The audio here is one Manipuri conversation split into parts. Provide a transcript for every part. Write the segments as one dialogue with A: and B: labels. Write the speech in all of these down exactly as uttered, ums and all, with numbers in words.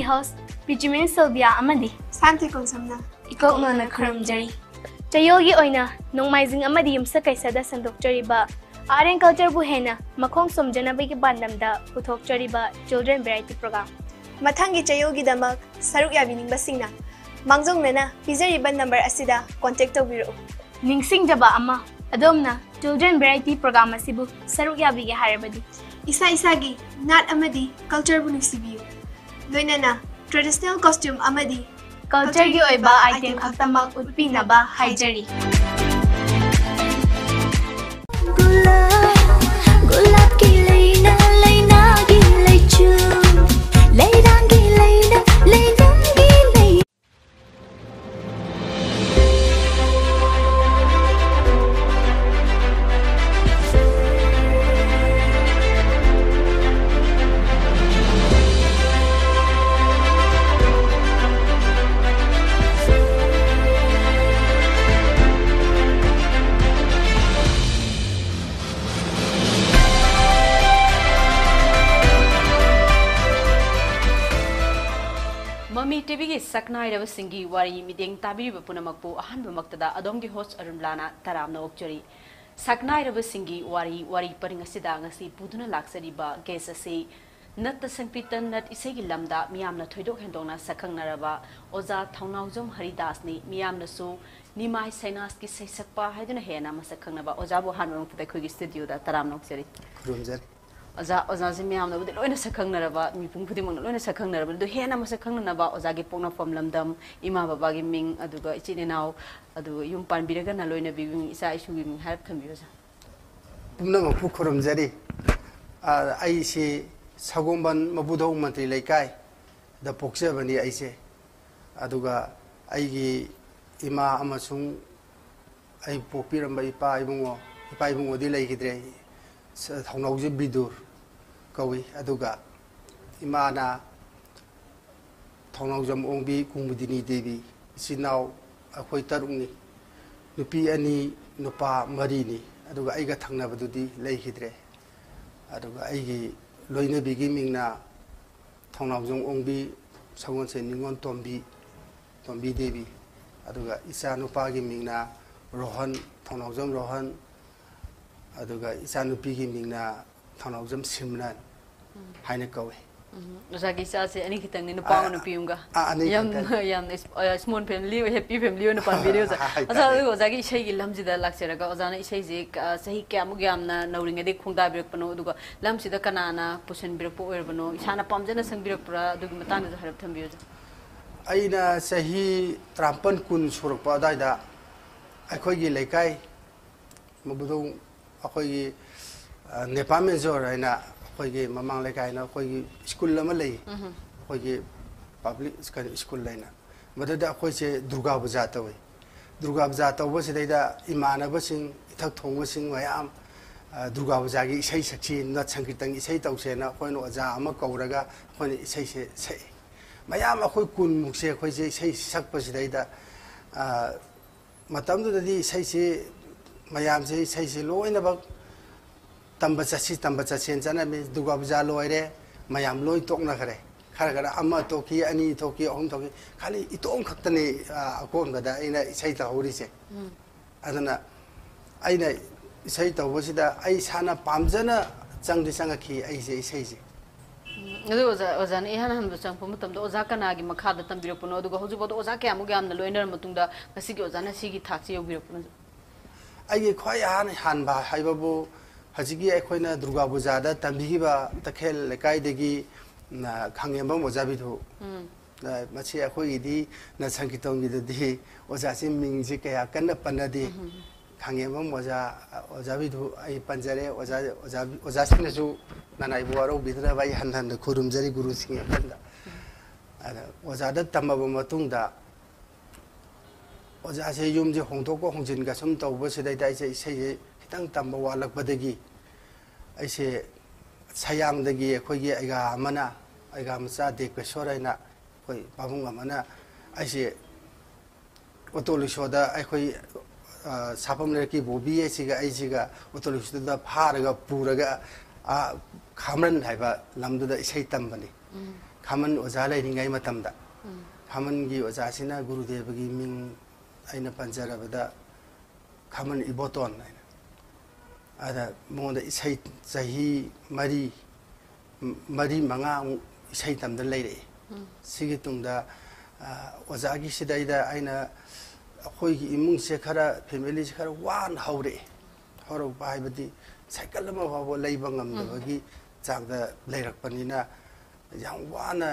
A: host Pijimin Sylvia Amadi
B: Santi Konsamna
A: Ikoknona Kharamjari Chayogi Oina Nongmaizing Amadi Yumsa Kaisada Sandokjariba Art and Culture Buhena Makong Somjana Bigi Bandamda Putokjariba Children Variety Program
B: Matangi Chayogi Damak Saruk Yabining Basingna Mangzong Nana Pizariban number Asida Contact Bureau
A: Ningsing Jaba Ama Adomna Children Variety Program Asibu Saruk Yabigi Harabadi
B: Isa Isagi Nat Amadi Culture Bunisibu Loinana Traditional Costume Amadi
A: Culture Gi Oiba Item Khaktamak Utpinaba Haijari
C: Gulab ki leina leina gi leichu leirang gi leina leirang gi lei
D: MAMI T V ki Saknairaba Singee Wari meeting tabiriba punamakpu ahanba maktada adom gi host ARUNBALA taramna okchari Saknairaba Singee Wari Wari paring asida ngasi puduna laksariba guest ase nat sangpitan nat isegi lamda miyamna thoidok hendongna Saknairaba Oja Thounaojam Haridas ni miyamna su nimai sainas ki saisakpa haiduna hena masakhnaba Oja bo hanwang putai khogi studio da taramna okchari
E: Rumjar
D: Oza Oza si miyam na bude loina Saknairaba mi pung pudi mong loina Saknairaba do hena ma Saknairaba Oza gi pongna form lamdam ima baba gi ming aduga ichine naw adu yum pan biraga na loina biging isa isu gi ming help kham bioza
E: pumna ma phu khurumjari a ai si sagomban mabudong mantri laikai da pokse bani ai se aduga ai gi ima amasung ai popiram bai pa ibungo pa ibungo di lai gidre Thounaojam bidur kawi aduga imana Thounaojam ongbi kumudini devi sinau akhoi tarungni nupi ani nupa marini aduga aiga thangnabadudi leihidre aduga aigi loinabi gi mingna Thounaojam ongbi sagonse ningon tombi tombi devi aduga isa nupa gi mingna Rohan Thounaojam Rohan aduga isa nupi gi mingna Thounaojam Simran haina kawe
D: Oza gi sa se ani kitang ni nupa nupi umga yam yam small family happy family no pan video za asa oza gi sei gi lamji da laksera ga oza na sei je sahi kyamu gyam na nauring de khungda birek pano aduga lamsi da kanana pusen birek po er bano isana pamjana sang birek pra adugi matang da harap tham bio
E: aina sahi trampan kun surak pa dai da akhoi gi laikai mabudong akhoi Nepal Major aina akhoi gi mamang laikai na akhoi school lama lei akhoi gi public school laina madada akhoi se Durga Puja tawi Durga Puja tawa se da imana basing ithak thongwa sing mayam Durga Puja gi isai sakchi na sankirtang isai tawse na akhoi no aja ama kauraga akhoi isai se sei mayam akhoi kun mukse akhoi se isai sakpa se da matam du di isai se mayam se isai se loina bak tamba chasi tamba chasen chana me Durga Puja loire mayam loi tokna khare khara khara amma toki ani toki om toki khali itong khaktani akon gada aina isai ta hori se adana aina isai ta bosida ai sana pamjana changdi sanga khi ai se isai se
D: adu oza oza ni han han chang pum tam do oza kana gi makha da tam birok puno adu hoju bod oza kya mu gyam na loiner matungda ngasi gi oza na sigi thakchi yo birok puno
E: ai khoi han han ba haibabu Hajigi ekhoina Durga Puja da tambiba takhel lekai degi na khangyambam ojabithu na machi ekhoi di na sankitong gi di oja sim mingji kaya kanna panadi khangyambam oja ojabithu ai panjare oja oja oja sinasu nanai buaro bidra bai han han khurumjari guru sing apanda ada oja da tamaba matungda oja se yumji hongthoko hongjin ga sum tawba sidai dai se sei tang tamba walak badagi aise sayang dagi akhoi gi aiga amana aiga macha de kwesораina khoi pabung amana aise otolishoda akhoi sapam le ki bobi asiga aisiga otolishoda pharaga puraga a khamran haiba lamduda isai tambani Khaman ओजा लेरिंगाई मतमदा खामन गी ओजा सिना गुरुदेव गी मिंग आइना पंजरबदा खामन इबोतोन आदा मोंदा इसै चही मरी मरी मंगा इसै तमदा लेरे सिगी तुंगदा ओजा गी सिदाइदा आइना अखोई इमुंग से खरा फैमिली से खरा वान हौरे हौरो बाइबदी साइकिल अमा फाबो लैबा ngamdabagi चांगदा लैरकपनिना याम वाना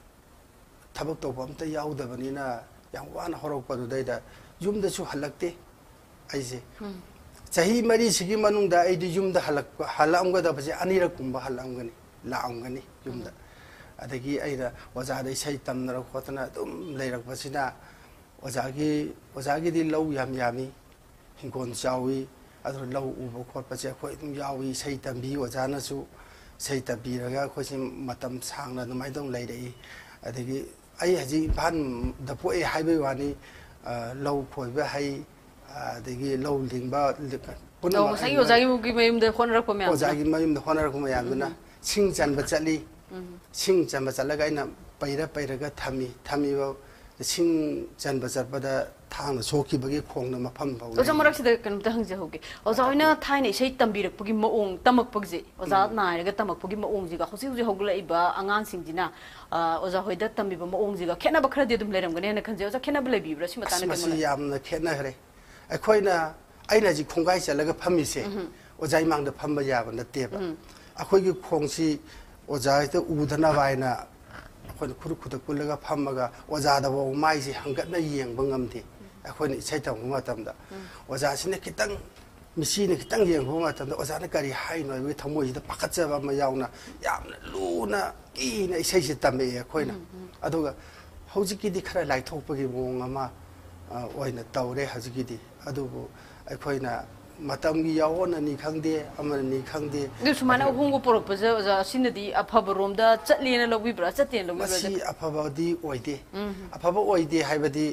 E: थबक तौबा अमता याउदबनिना याम वाना हौरकपदुदैदा युमदसु हलक्ते आइसे चही मरी सिगी मनुंगदा आइदि युमदा हलक हलामगदबसे अनिरक कुंबा हलामगनी लामगनी युमदा अदगी आइदा ओजादा इसै तमनर खोतना दुम लैरकपसिना ओजागी ओजागी दी लौ याम यामी हिंगोन चावी अदर लौ उबो खोटपसे अखोय दुम यावी इसै तंबी ओजानासु सै तबीरगा अखोयसि मतम सांगना दुमाइदों लैरई अदगी आई हजी भान दपोए हाइबे वानी लौ खोइबा हाई अदगी लौ लिंबा पुनो
D: सही ओजागी मुगी मयुमदे खोनरक पमे
E: ओजागी मयुमदे खोनरक पमे यामना सिंग चनबा चली सिंग चनबा चलगा इना पैरा पैरागा थमी थमीबा सिंग चनबा चरपदा थांग सोखिबगी खोंगना मफम फाउ
D: ओजा मरक्सिदा कनमता हंगजे होगे ओजा होइना थाइने इसै तंबीरकपगी मओंग तमकपगजे ओजा नायरगा तमकपगी मओंगजिगा होसि होसि होगलाइबा आंगांसिंजिना ओजा होइदा तंबीबा मओंगजिगा खेनाबा खरदि दुम लेरमगने ना खंजे ओजा खेनाबा लेबिब्रा सिमताना
E: कमना मसी यामना खेनाहरे अखोइना आइना जी खोंगाइ चलगा फमिसे ओजाइ मांगदा फम्बा याबा नतेबा अखोइगी खोंगसि ओजाइता उदना बाइना अखोइना खुरु खुदा कुलगा फम्मगा ओजादाबो माइसि हंगतना येंबा ngamde अखोइना इसै तंगु मतमदा ओजासिने खितंग मिसिने खितंग येंबा मतमदा ओजाना करि हाइनो बे थमोइदा पखचबा म याउना यामना लुना कीना इसैसे तमे अखोइना अदुगा हौजिकिदि खरा लाइथोकपगी मोंग अमा ओइना तौरे हजिकिदि अदुबो अखोइना मतमगी यावना नि खंगदे अमना नि खंगदे
D: दुसमाना होंगो पोरपजे ओजा सिनदि अफबरोमदा चटलेना लौबिब्रा चटेन लौबिब्रा
E: मसी अफबदी ओइदे अफब ओइदे हाइबदी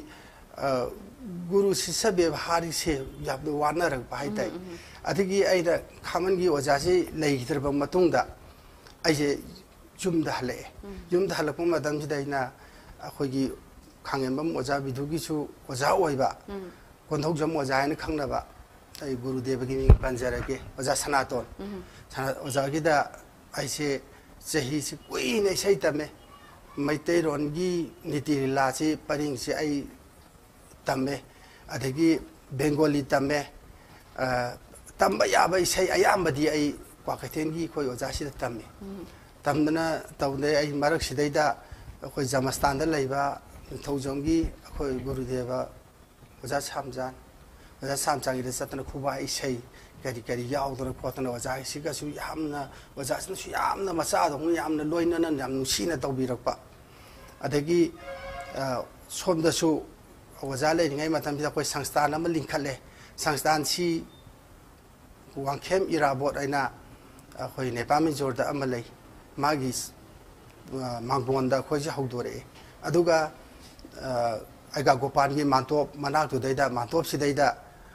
E: गुरु शिष्य व्यवहार से याब वानरक बाइताई अदगी आइदा खामनगी ओजासी लैगिद्रबा मतुंगदा आइसे जुमदा हले जुमदा हलपो मदमजिदाइना अखोगी खांगेंबम ओजा बिदुगिसु ओजा ओइबा कोंथौजम ओजा हायना खंगनबा आई गुरुदेवगी मिंग पंजरगे ओजा सनातन सना ओजागिदा आइसे चही से कुइने इसै तमे मैतैरोनगी नीति लीलासी परिंगसे आई तमे अदगी बेंगोली तमे तंबा याबा इसै अयामबदी आई क्वाकथेनगी खोय ओजासी तमे तमदना तौदे आई मरक सिदैदा खोय जमस्तानदा लैबा थौजमगी खोय गुरुदेवा ओजा सामजान ओजा सामचांगी चतना खुबा इसै करी करी याउदना खोतना ओजा सिगासु यामना ओजासनसु यामना मचादों यामना लोइनना याम नुसिना तौबिरकपा अदगी सोमदसु ओजा लेरिंगाई मतमसिदा कोई संस्थान अमा लिंखले संस्थान सी वांगखेम इराबोट आइना अखोई नेपामी जोरदा अमा लै मागी मांगबोंदा खोजे हौदोरे अदुगा आइगा गोपानगी मांतोप मनाक्तुदैदा मांतोप सिदैदा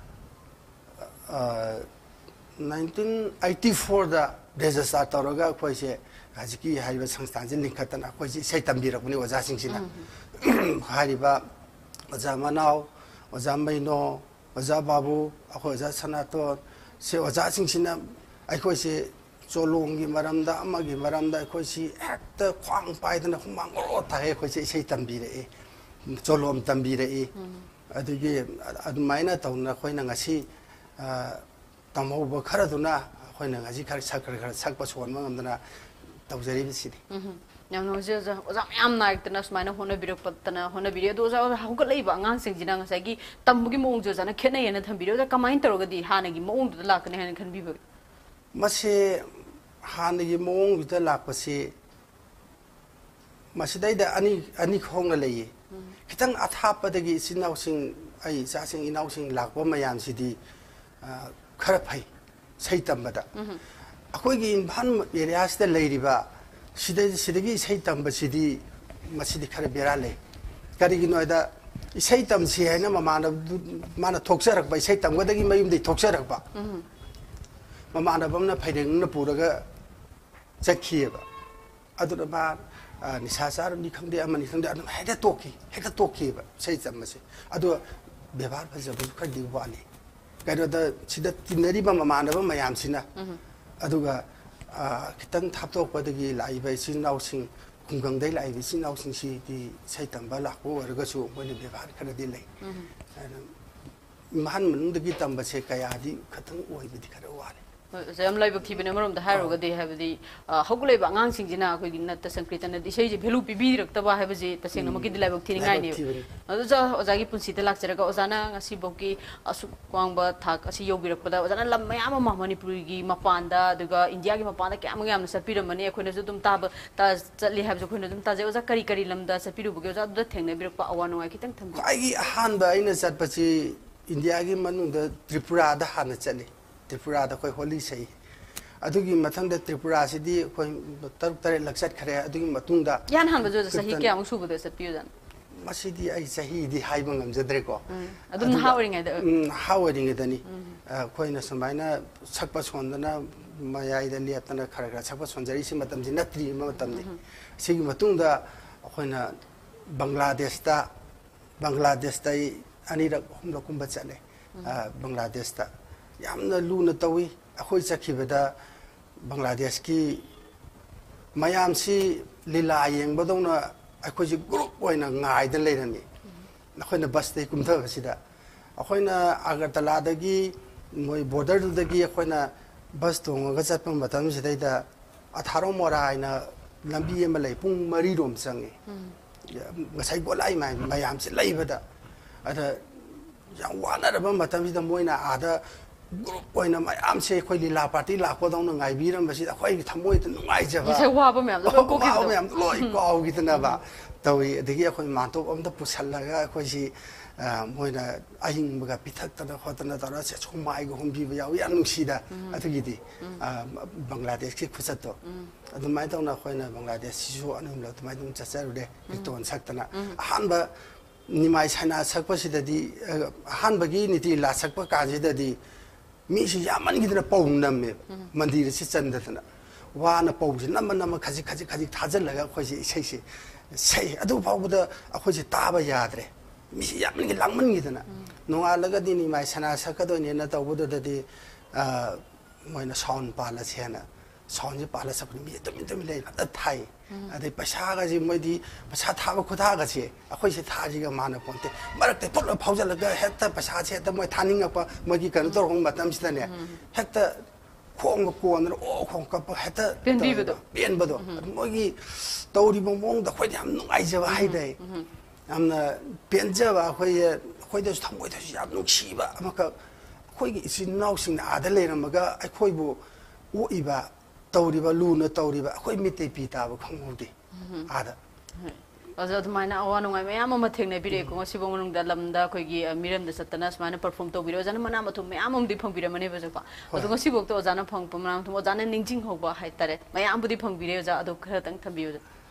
E: nineteen eighty-four दा रेजिस्टर तौरगा खोइसे हाजिकी हाइबा संस्थान से लिंखतना खोइसे सै तंबिरकनि ओजासिंसिना हारिबा ओजा मनाव ओजा मैनो ओजा बाबू अखो ओजा सनातन से ओजासिंसिना अखोइसे चोलोंगी मरमदा अमगी मरमदा अखोइसी हेक्ता ख्वांग पाइदना हुमांग ओरो थाहे खोइसे सै तंबिरे चोलोम तंबिरे अदुगी अदुमाइना तौना खोइना ngasi तमौबा खरदुना खोइना ngasi खर सकर खर सकपा सोनमा ngamdana तौजरिबिसिनि
D: यामनोजे ओजा ओजा याम नाइक्तना सुमाइना होना बिरकपतना होना बिरे दो ओजा हौगलैबा आंगांसिंजिना ngsaigi तम्बुगी मोंगजो जाना खेनायना थंबिरो ओजा कमाइन तरोगदी हानगी मोंगदुदा लाकने हान खनबिबो
E: मसे हानगी मोंगदुदा लाकपसे मसिदैदा अनि अनि खोंगना लैये खितंग अथापदगी सिनाउसिंग आई सासिंग इनाउसिंग लाकपा मयामसिदी खरा फै सै तंबदा अखोइगी इम्फान एरियासदा लैरिबा सिदै सिदगी सै तंबसिदी मसिदी खरा बेरा लै करिगिनोदा इसै तमसि हैना ममाना माना थोक्सरकबा इसै तंगदगी मयुमदि थोक्सरकबा ममाना बमना फैरेंगना पुरगा चखियबा अदुना मा निशा चारुनी खंदे अमनी खंदे अदुम हेक्ता तोकी हेक्ता तोकी सही चमसे अदो व्यवहार फजबसु खरदी वाली कइनोदा सिदा तिनरीबा ममानबा मयामसिना अदुगा खितंग थापतोकपदगी लाइबा इसिनाउसिंग खुंगंगदै लाइबा इसिनाउसिंगसिदि सैतंबा लाखो अरगसु मोइने व्यवहार खरदी लै महान मनुंदगी तंबसे कयादि खतंग ओइबदि खर वाले
D: जम लाइबक थिबने मरम द हारोगदि हाबदि हगुलेब आंगांग सिंजिना अखोगी नत संकृतन दि सैजे भेलु पिबिरक्तबा हाबजे तसेंग मकि दिलाइबक थिनिङाइ ने अदुजा ओजागी पुन्सिते लाक्चरगा ओजाना ngasi बोकी असु क्वांगबा थाक असि योबिरक्पदा ओजाना लम मयाम मा मणिपुरगी मपानदा दुगा इंडिया गी मपानदा क्याम ग्याम सपिरमने अखोइनसु दुम ताब ता चली हाबजु खोइना दुम ताजे ओजा करी करी लमदा सपिरुबगे ओजा दुदा थेंगने बिरक्पा अवानो आइ खितंग थम
E: आइगी अहानबा आइना चटपची इंडिया गी मनुंदा त्रिपुरा दा हाना चले त्रिपुरा दा कोई होली सही अदुगी मथंग दा त्रिपुरा सिदी कोई तरुक तरे लक्षत खरे अदुगी मतुंग दा
D: यान हान बजो सही क्या मु सुबुदे सपियो जान
E: मसिदी आई सही दी हाइबं गमजद्रे को
D: अदुम हावरिंग दा
E: हावरिंग दनी कोइना समाइना सकपा सोंदना मयाइ दा लेतना खरा खरा सकपा सोंजरी सि मतम जि नत्री मतम नि सिगी मतुंग दा कोइना बांग्लादेश दा बांग्लादेश दा अनिरक हमलो कुंबा चले बांग्लादेश दा यामना लूना तवी अखोई चखिबदा बांग्लादेश की मयामसी लीला येंगबदौना अखोई ग्रुप ओइना ngaइदन लेरनी अखोइना बस दे कुमथबसिदा अखोइना अगरतलादगी मोय बॉर्डर दगी अखोइना बस तोंगा चतप मतम सिदैदा अथारो मोरा आइना लंबी एमा लै पुंग मरी रोम चंगे ngасai गोलाई माय मयामसी लैबदा अदा याम वानरबा मतम सिदा मोइना आदा ग्रुप ओइना मयाम से खोइ लीला पार्टी लाखोदौन ngaइबिरम बसि अखोइ थमोइ त नुगाइजबा
D: इसे वाबा म्याम लो कोकि
E: वाबा म्याम लोइ काउगी तनाबा तवि अदगी अखोइ मानतो अमदा पुसलगा अखोइसि मोइना अहिंबगा पिथक तना खतना तरा से छोमाइगो हमबिबा याउ या नुसिदा अदगिदि बांग्लादेश की खुसतो अदुमाइ तौना अखोइना बांग्लादेश सिसु अनुमला तुमाइ दुम चचरुदे बितोन सकतना अहानबा निमाइ साना सकपसिददि अहानबगी नीति ला सकप काजिददि मीसी यामनगिदना पौं नम्मे मंदिर से चंदतना वाना पौसे नम नम खजि खजि खजि थाजलगा खोइसे इसैसे सै अदु फाउबदा अखोइसे ताबा याद्रे मीसी यामनगि लांगमनगिदना नोंगालगा दिनि माइ सना सकदोने न तौबददि अ मोइना साउन्ड पाला छेना साउन्ड पाला सपनि मी तमि तमि लै अ थाइ अदे पैसागा जि मोइदि पैसा थाबा खुथागा छे अखोइसे थाजिगा माना पोन्ते मरक्ते पोलो फाउजलगा हेक्ता पैसा छे त मोइ थानिङपा मोइगि कन तोर हों मतम सिदने हेक्ता खोंग कोन ओ खोंग कप हेक्ता
D: पेनबिबदो
E: पेनबदो मोइगि तौरि मोंग द खोइ याम नुगाइजबा हाइदे यामना पेनजबा खोइ खोइदस थमोइ थसि याम नुसिबा अमका खोइगि इसिनाउसिंग आदा लेरमगा अखोइबु ओइबा तौरिबा लूना तौरिबा अखोइ मिते पिताबा खंगौदे आदा
D: अजा अदुमाइना अवा नुगाइ मयाम अमा थेंनाइ बिरेको ngasibo मनुंगदा लमदा खोइगि मिरमदा सत्तना समाना परफॉर्म तौबिरो अजाना मना मथु मयाम अमदि फंबिरमने बजपा अदु ngasibo तो अजाना फंगप मना मथु अजाना निंजिंग होबा हाइतारे मयाम बुदि फंबिरे अजा अदु खरा तंग थबियो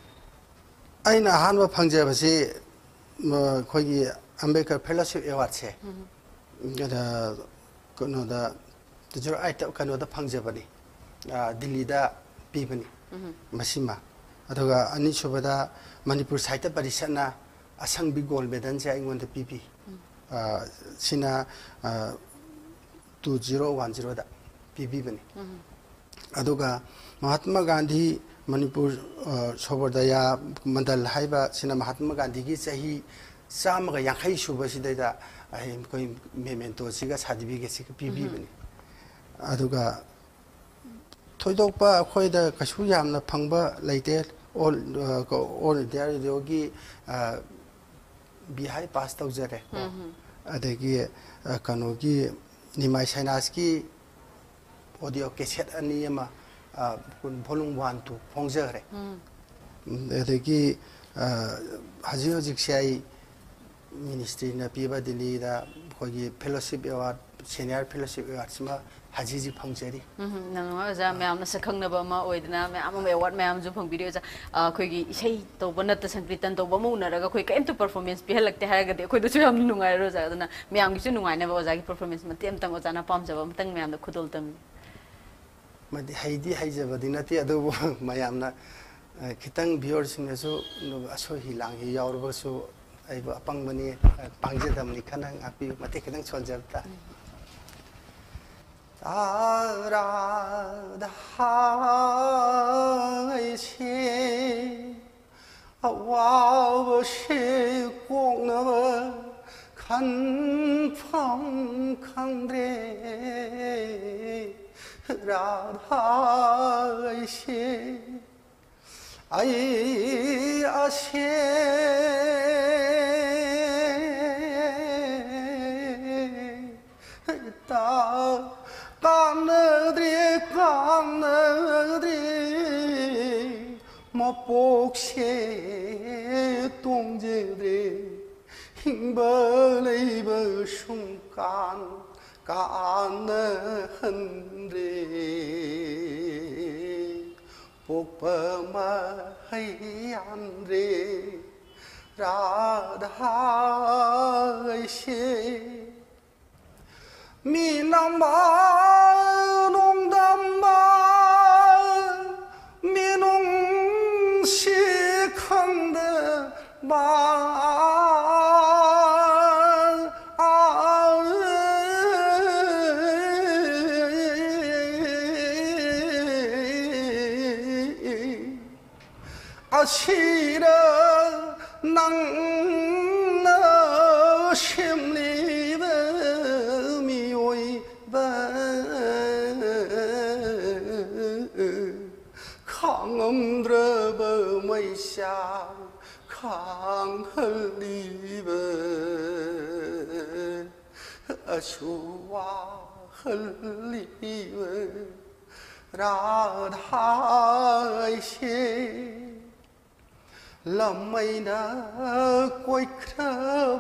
E: अइना हानबा फंजेबसि खोइगि अम्बेडकर फेलोशिप अवार्ड छे गदा कनोदा तुजर आइट कनोदा फंजेबनि दिल्ली दा पीबनी मसिमा अदुगा अनि सुबदा मणिपुर साहित्य परिषदना असंबि गोल्ड मेडल से आइगोन द पीपी सिना टू जीरो वन जीरो दा पीबी बनी अदुगा महात्मा गांधी मणिपुर सोबरदया मंडल हाइबा सिना महात्मा गांधी की सही चामगा यांखै सुब सिदैदा कोइ मेमेंटो सिगा सर्टिफिकेट सिगा पीबी बनी अदुगा थोइदोकपा अखोइदा कछु यामना फंगबा लैते ऑल ऑल इंडिया रेडियोगी बिहाई पास तौजरे अदगी कनोगी निमाई साइनास की ऑडियो कैसेट अनियमा वॉल्यूम वन टू फोंजरे अदगी हजी हजिक से मिनिस्ट्री न पीबा दिल्ली दा खोगी fellowship award senior fellowship award सिमा हजी जी फंगजरी
D: नंगा जा मैम न सखंगनबा मा ओइदना मैम अम अवार्ड मैम जु फंगबिरियो जा खोगी इसै तौब नत संकीर्तन तौब मुनरगा खोई कैम टू परफॉर्मेंस पिहलकते हारगदे खोई दसु हम नुंगाइरो जा दना मैम गिसु नुंगाइनबा ओजागी परफॉर्मेंस मतेम तंग ओजाना पामजबा मतंग मैम द खुदोल तम
E: मदि हाइदी हाइजबदि नति अदो मयामना खितंग भियोरसिंगसु असो हिलांग हि यावरबसु आइबो अपंगमनि पांगजेदमनि खनंग आपि मते खितंग सोलजबता आराधायसे अवावसे कोंगनब खनफं खंद्रे राधायसे आई आसे ता कानद्रे कानद्रे मपोक्षे तोंजेद्रे हिंबलैब शुंकान कान हंद्रे पोकपमहैयानरे राधायसे मिलंबा नोंदंबा मिनुं शिखंद बा 아시라 낭나 심리바 미오이바 강음드러버 마이샤 강헐리바 아슈와 헐리바 라다이시 लमैना कोई खब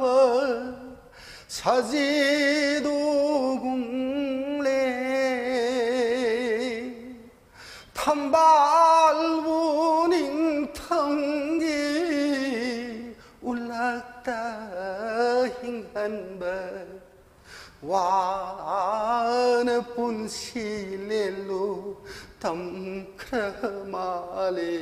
E: सजिदो गुंगले थंबाल बुनिंग थंगी उलक्ता हिंगनब वान पुंसी लेलो तम क्रमाले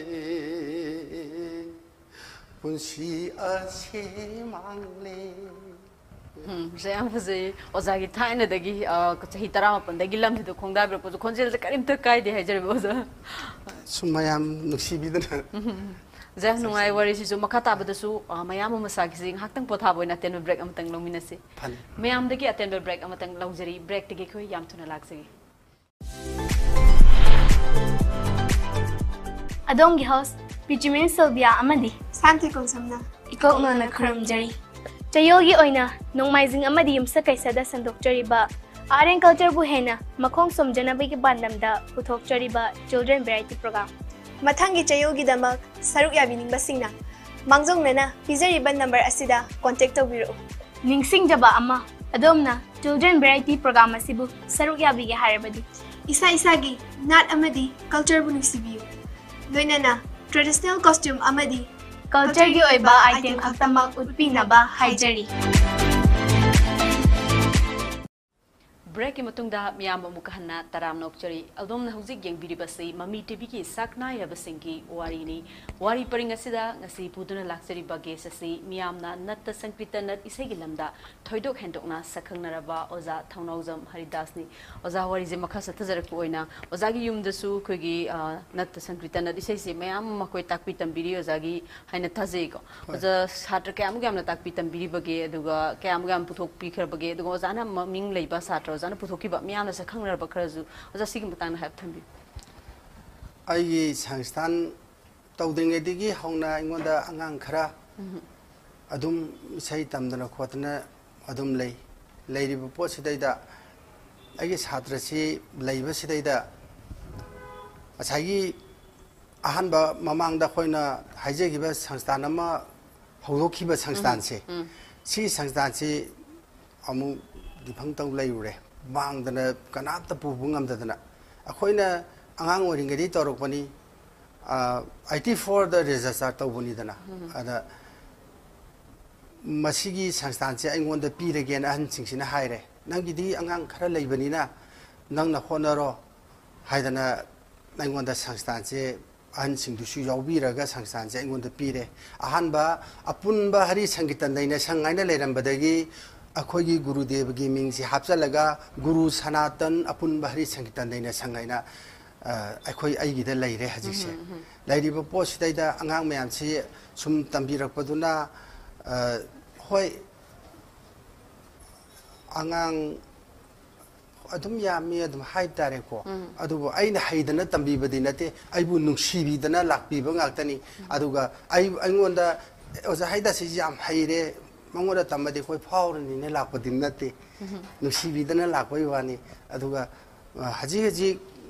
E: पुंसी असे मांगले
D: ꯖꯌꯥꯝ ꯐꯖꯩ ꯑꯣꯖꯥꯒꯤ ꯊꯥꯏꯅꯗꯒꯤ ꯆꯍꯤ ꯇꯔꯥꯃꯥꯄꯟꯗꯒꯤ ꯂꯝꯁꯤꯗ ꯈꯣꯡꯗꯥꯕꯤꯔꯛꯄꯁꯨ ꯈꯣꯟꯖꯦꯜꯁꯦ ꯀꯔꯤꯝꯇ ꯀꯥꯏꯗꯦ ꯍꯥꯏꯖꯔꯤꯕ ꯑꯣꯖꯥ
E: ꯁꯨꯝ ꯃꯌꯥꯝ ꯅꯨꯡꯁꯤꯕꯤꯗꯅ
D: ꯖꯌꯥꯝ ꯅꯨꯡꯉꯥꯏ ꯋꯥꯔꯤꯁꯤꯁꯨ ꯃꯈꯥ ꯇꯥꯕꯗꯁꯨ ꯃꯌꯥꯝ ꯑꯃ ꯁꯥꯈꯤꯁꯤ ꯉꯥꯏꯍꯥꯛꯇꯪ ꯄꯣꯊꯥꯕ ꯑꯣꯏꯅ ꯑꯇꯦꯟꯕ ꯕ꯭ꯔꯦꯛ ꯑꯃꯇꯪ ꯂꯧꯃꯤꯟꯅꯁꯤ ꯃꯌꯥꯝꯗꯒꯤ ꯑꯇꯦꯟꯕ ꯕ꯭ꯔꯦꯛ ꯑꯃꯇꯪ ꯂꯧꯖꯔꯤ ꯕ꯭ꯔꯦꯛꯇꯒꯤ ꯑꯩꯈꯣꯏ ꯌꯥꯝ ꯊꯨꯅ ꯂꯥꯛꯆꯒꯦ
A: ꯑꯗꯣꯝꯒꯤ ꯍꯣꯁ ꯄꯤꯆꯤꯃꯤꯟ ꯁꯤꯜꯕꯤꯌꯥ ꯑꯃꯗꯤ
B: ꯁꯥꯟꯇꯤ ꯀꯣꯟꯁꯝꯅ
A: ꯏꯀꯣꯛꯅꯅ ꯈꯨꯔꯨꯝꯖꯔꯤ ꯆꯌꯣꯜꯒꯤ ꯑꯣꯏꯅ ꯅꯣꯡꯃꯥꯏꯖꯤꯡ ꯑꯃꯗꯤ ꯌꯨꯝꯁꯀꯩꯁꯗ ꯁꯟꯗꯣꯛꯆꯔꯤꯕ ꯑꯥꯔꯠ ꯑꯦꯟ ꯀꯜꯆꯔꯕꯨ ꯍꯦꯟꯅ ꯃꯈꯣꯡ ꯁꯣꯝꯖꯅꯕꯒꯤ ꯄꯥꯟꯗꯝꯗ ꯄꯨꯊꯣꯛꯆꯔꯤꯕ ꯆꯤꯜꯗ꯭ꯔꯦꯟ ꯚꯦꯔꯥꯏꯇꯤ ꯄ꯭ꯔꯣꯒ꯭ꯔꯥꯝ
B: ꯃꯊꯪꯒꯤ ꯆꯌꯣꯜꯒꯤꯗꯃꯛ ꯁꯔꯨꯛ ꯌꯥꯕꯤꯅꯤꯡꯕꯁꯤꯡꯅ ꯃꯥꯡꯖꯧꯅꯅ ꯄꯤꯖꯔꯤꯕ ꯅꯝꯕꯔ ꯑꯁꯤꯗ ꯀꯣꯟꯇꯦꯛ ꯇꯧꯕꯤꯔꯛꯎ
A: ꯅꯤꯡꯁꯤꯡꯖꯕ ꯑꯃ ꯑꯗꯣꯝꯅ ꯆꯤꯜꯗ꯭ꯔꯦꯟ ꯚꯦꯔꯥꯏꯇꯤ ꯄ꯭ꯔꯣꯒ꯭ꯔꯥꯝ ꯑꯁꯤꯕꯨ ꯁꯔꯨꯛ ꯌꯥꯕꯤꯒꯦ ꯍꯥꯏꯔꯕꯗꯤ
B: ꯏꯁꯥ ꯏꯁꯥꯒꯤ ꯅꯥꯠ ꯑꯃꯗꯤ ꯀꯜꯆꯔꯕꯨ ꯅꯨꯡꯁꯤꯕꯤꯌꯨ ꯂꯣꯏꯅꯅ ꯇ꯭ꯔꯦꯗꯤꯁꯅꯦꯜ ꯀꯣꯁꯇ꯭ꯌꯨꯝ ꯑꯃꯗꯤ
A: ꯀꯜꯆꯔꯒꯤ ꯑꯣꯏꯕ ꯑꯥꯏꯇꯦꯝ ꯈꯛꯇꯃꯛ ꯎꯠꯄꯤꯅꯕ ꯍꯥꯏꯖꯔꯤ
D: ब्रेक की मतुंगदा मियाम अमुक हन्ना तराम नोकचरी अल्दोम हौजिक येंबिरिबसि ममी टीवी की saknairaba सिंगी वारीनी वारी परिंग असिदा ngasi puduna laksari bage sasi miyamna natta sankpita nat isegi lamda thoidok hendokna sakhangnaraba oza Thounaojam Haridas ni oza wari je makha sathajarak oina oza gi yum dasu khogi natta sankpita nat isei se mayam makoi takpi tambiri oza gi haina thaje ko oza satra kyam gyam na takpi tambiri bage aduga kyam gyam puthok pi khar bage aduga oza na ming leiba satra ꯖꯅ ꯄꯨꯊꯣꯛꯈꯤꯕ ꯃꯤꯌꯥꯝꯅ ꯁꯛꯈꯪꯅꯔꯕ ꯈꯔꯁꯨ ꯑꯣꯖꯥ ꯁꯤꯒꯤ ꯃꯇꯥꯡꯗ ꯍꯥꯏꯕ ꯊꯝꯕꯤꯌꯨ
E: ꯑꯩꯒꯤ ꯁꯪꯁꯊꯥꯟ ꯇꯧꯗ꯭ꯔꯤꯉꯩꯗꯒꯤ ꯍꯧꯅ ꯑꯩꯉꯣꯟꯗ ꯑꯉꯥꯡ ꯈꯔ ꯑꯗꯨꯝ ꯏꯁꯩ ꯇꯝꯗꯅ ꯈꯣꯠꯇꯅ ꯑꯗꯨꯝ ꯂꯩ ꯂꯩꯔꯤꯕ ꯄꯣꯠꯁꯤꯗꯩꯗ ꯑꯩꯒꯤ ꯁꯥꯇ꯭ꯔꯁꯤ ꯂꯩꯕꯁꯤꯗꯩꯗ ꯉꯁꯥꯏꯒꯤ ꯑꯍꯥꯟꯕ ꯃꯃꯥꯡꯗ ꯑꯩꯈꯣꯏꯅ ꯍꯥꯏꯖꯈꯤꯕ ꯁꯪꯁꯊꯥꯟ ꯑꯃ ꯍꯧꯗꯣꯛꯈꯤꯕ ꯁꯪꯁꯊꯥꯟꯁꯤ ꯁꯤ ꯁꯪꯁꯊꯥꯟꯁꯤ ꯑꯃꯨꯛ ꯗꯤꯐꯪ ꯇꯧ ꯂꯩꯔꯨꯔꯦ ꯃꯥꯡꯗꯅ ꯀꯅꯥꯝꯇ ꯄꯨꯕ ꯉꯝꯗꯗꯅ ꯑꯩꯈꯣꯏꯅ ꯑꯉꯥꯡ ꯑꯣꯏꯔꯤꯉꯩꯗꯒꯤ ꯇꯧꯔꯛꯄꯅꯤ ꯑꯩꯠꯇꯤ ꯐꯣꯔꯗ ꯔꯦꯖꯤꯁꯇꯔ ꯇꯧꯕꯅꯤꯗꯅ ꯑꯗ ꯃꯁꯤꯒꯤ ꯁꯪꯁꯊꯥꯟꯁꯦ ꯑꯩꯉꯣꯟꯗ ꯄꯤꯔꯒꯦꯅ ꯑꯍꯟꯁꯤꯡꯁꯤꯅ ꯍꯥꯏꯔꯦ ꯅꯪꯒꯤꯗꯤ ꯑꯉꯥꯡ ꯈꯔ ꯂꯩꯕꯅꯤꯅ ꯅꯪꯅ ꯍꯣꯠꯅꯔꯣ ꯍꯥꯏꯗꯅ ꯑꯩꯉꯣꯟꯗ ꯁꯪꯁꯊꯥꯟꯁꯦ ahn sing du su yaubiraga sangsan je ngon da pire ahan ba apun ba hari sangitan daina sangai na leram badagi akhoi gi gurudev gi ming si hapchalaga guru sanatan apun ba hari sangitan daina sangai na akhoi ai gi da leire hajik se lairi ba post dai da angang myam si sum tambirak paduna hoi angang adum yami adum hai tare ko adugo aina haidana tambi badi nate aibu nungsibi dana lakpi ba ngaktani aduga ai aingonda oza haida si jam haire mangoda tamade koi phawrani ne lakpadi nate nungsibi dana lakpai wani aduga haji haji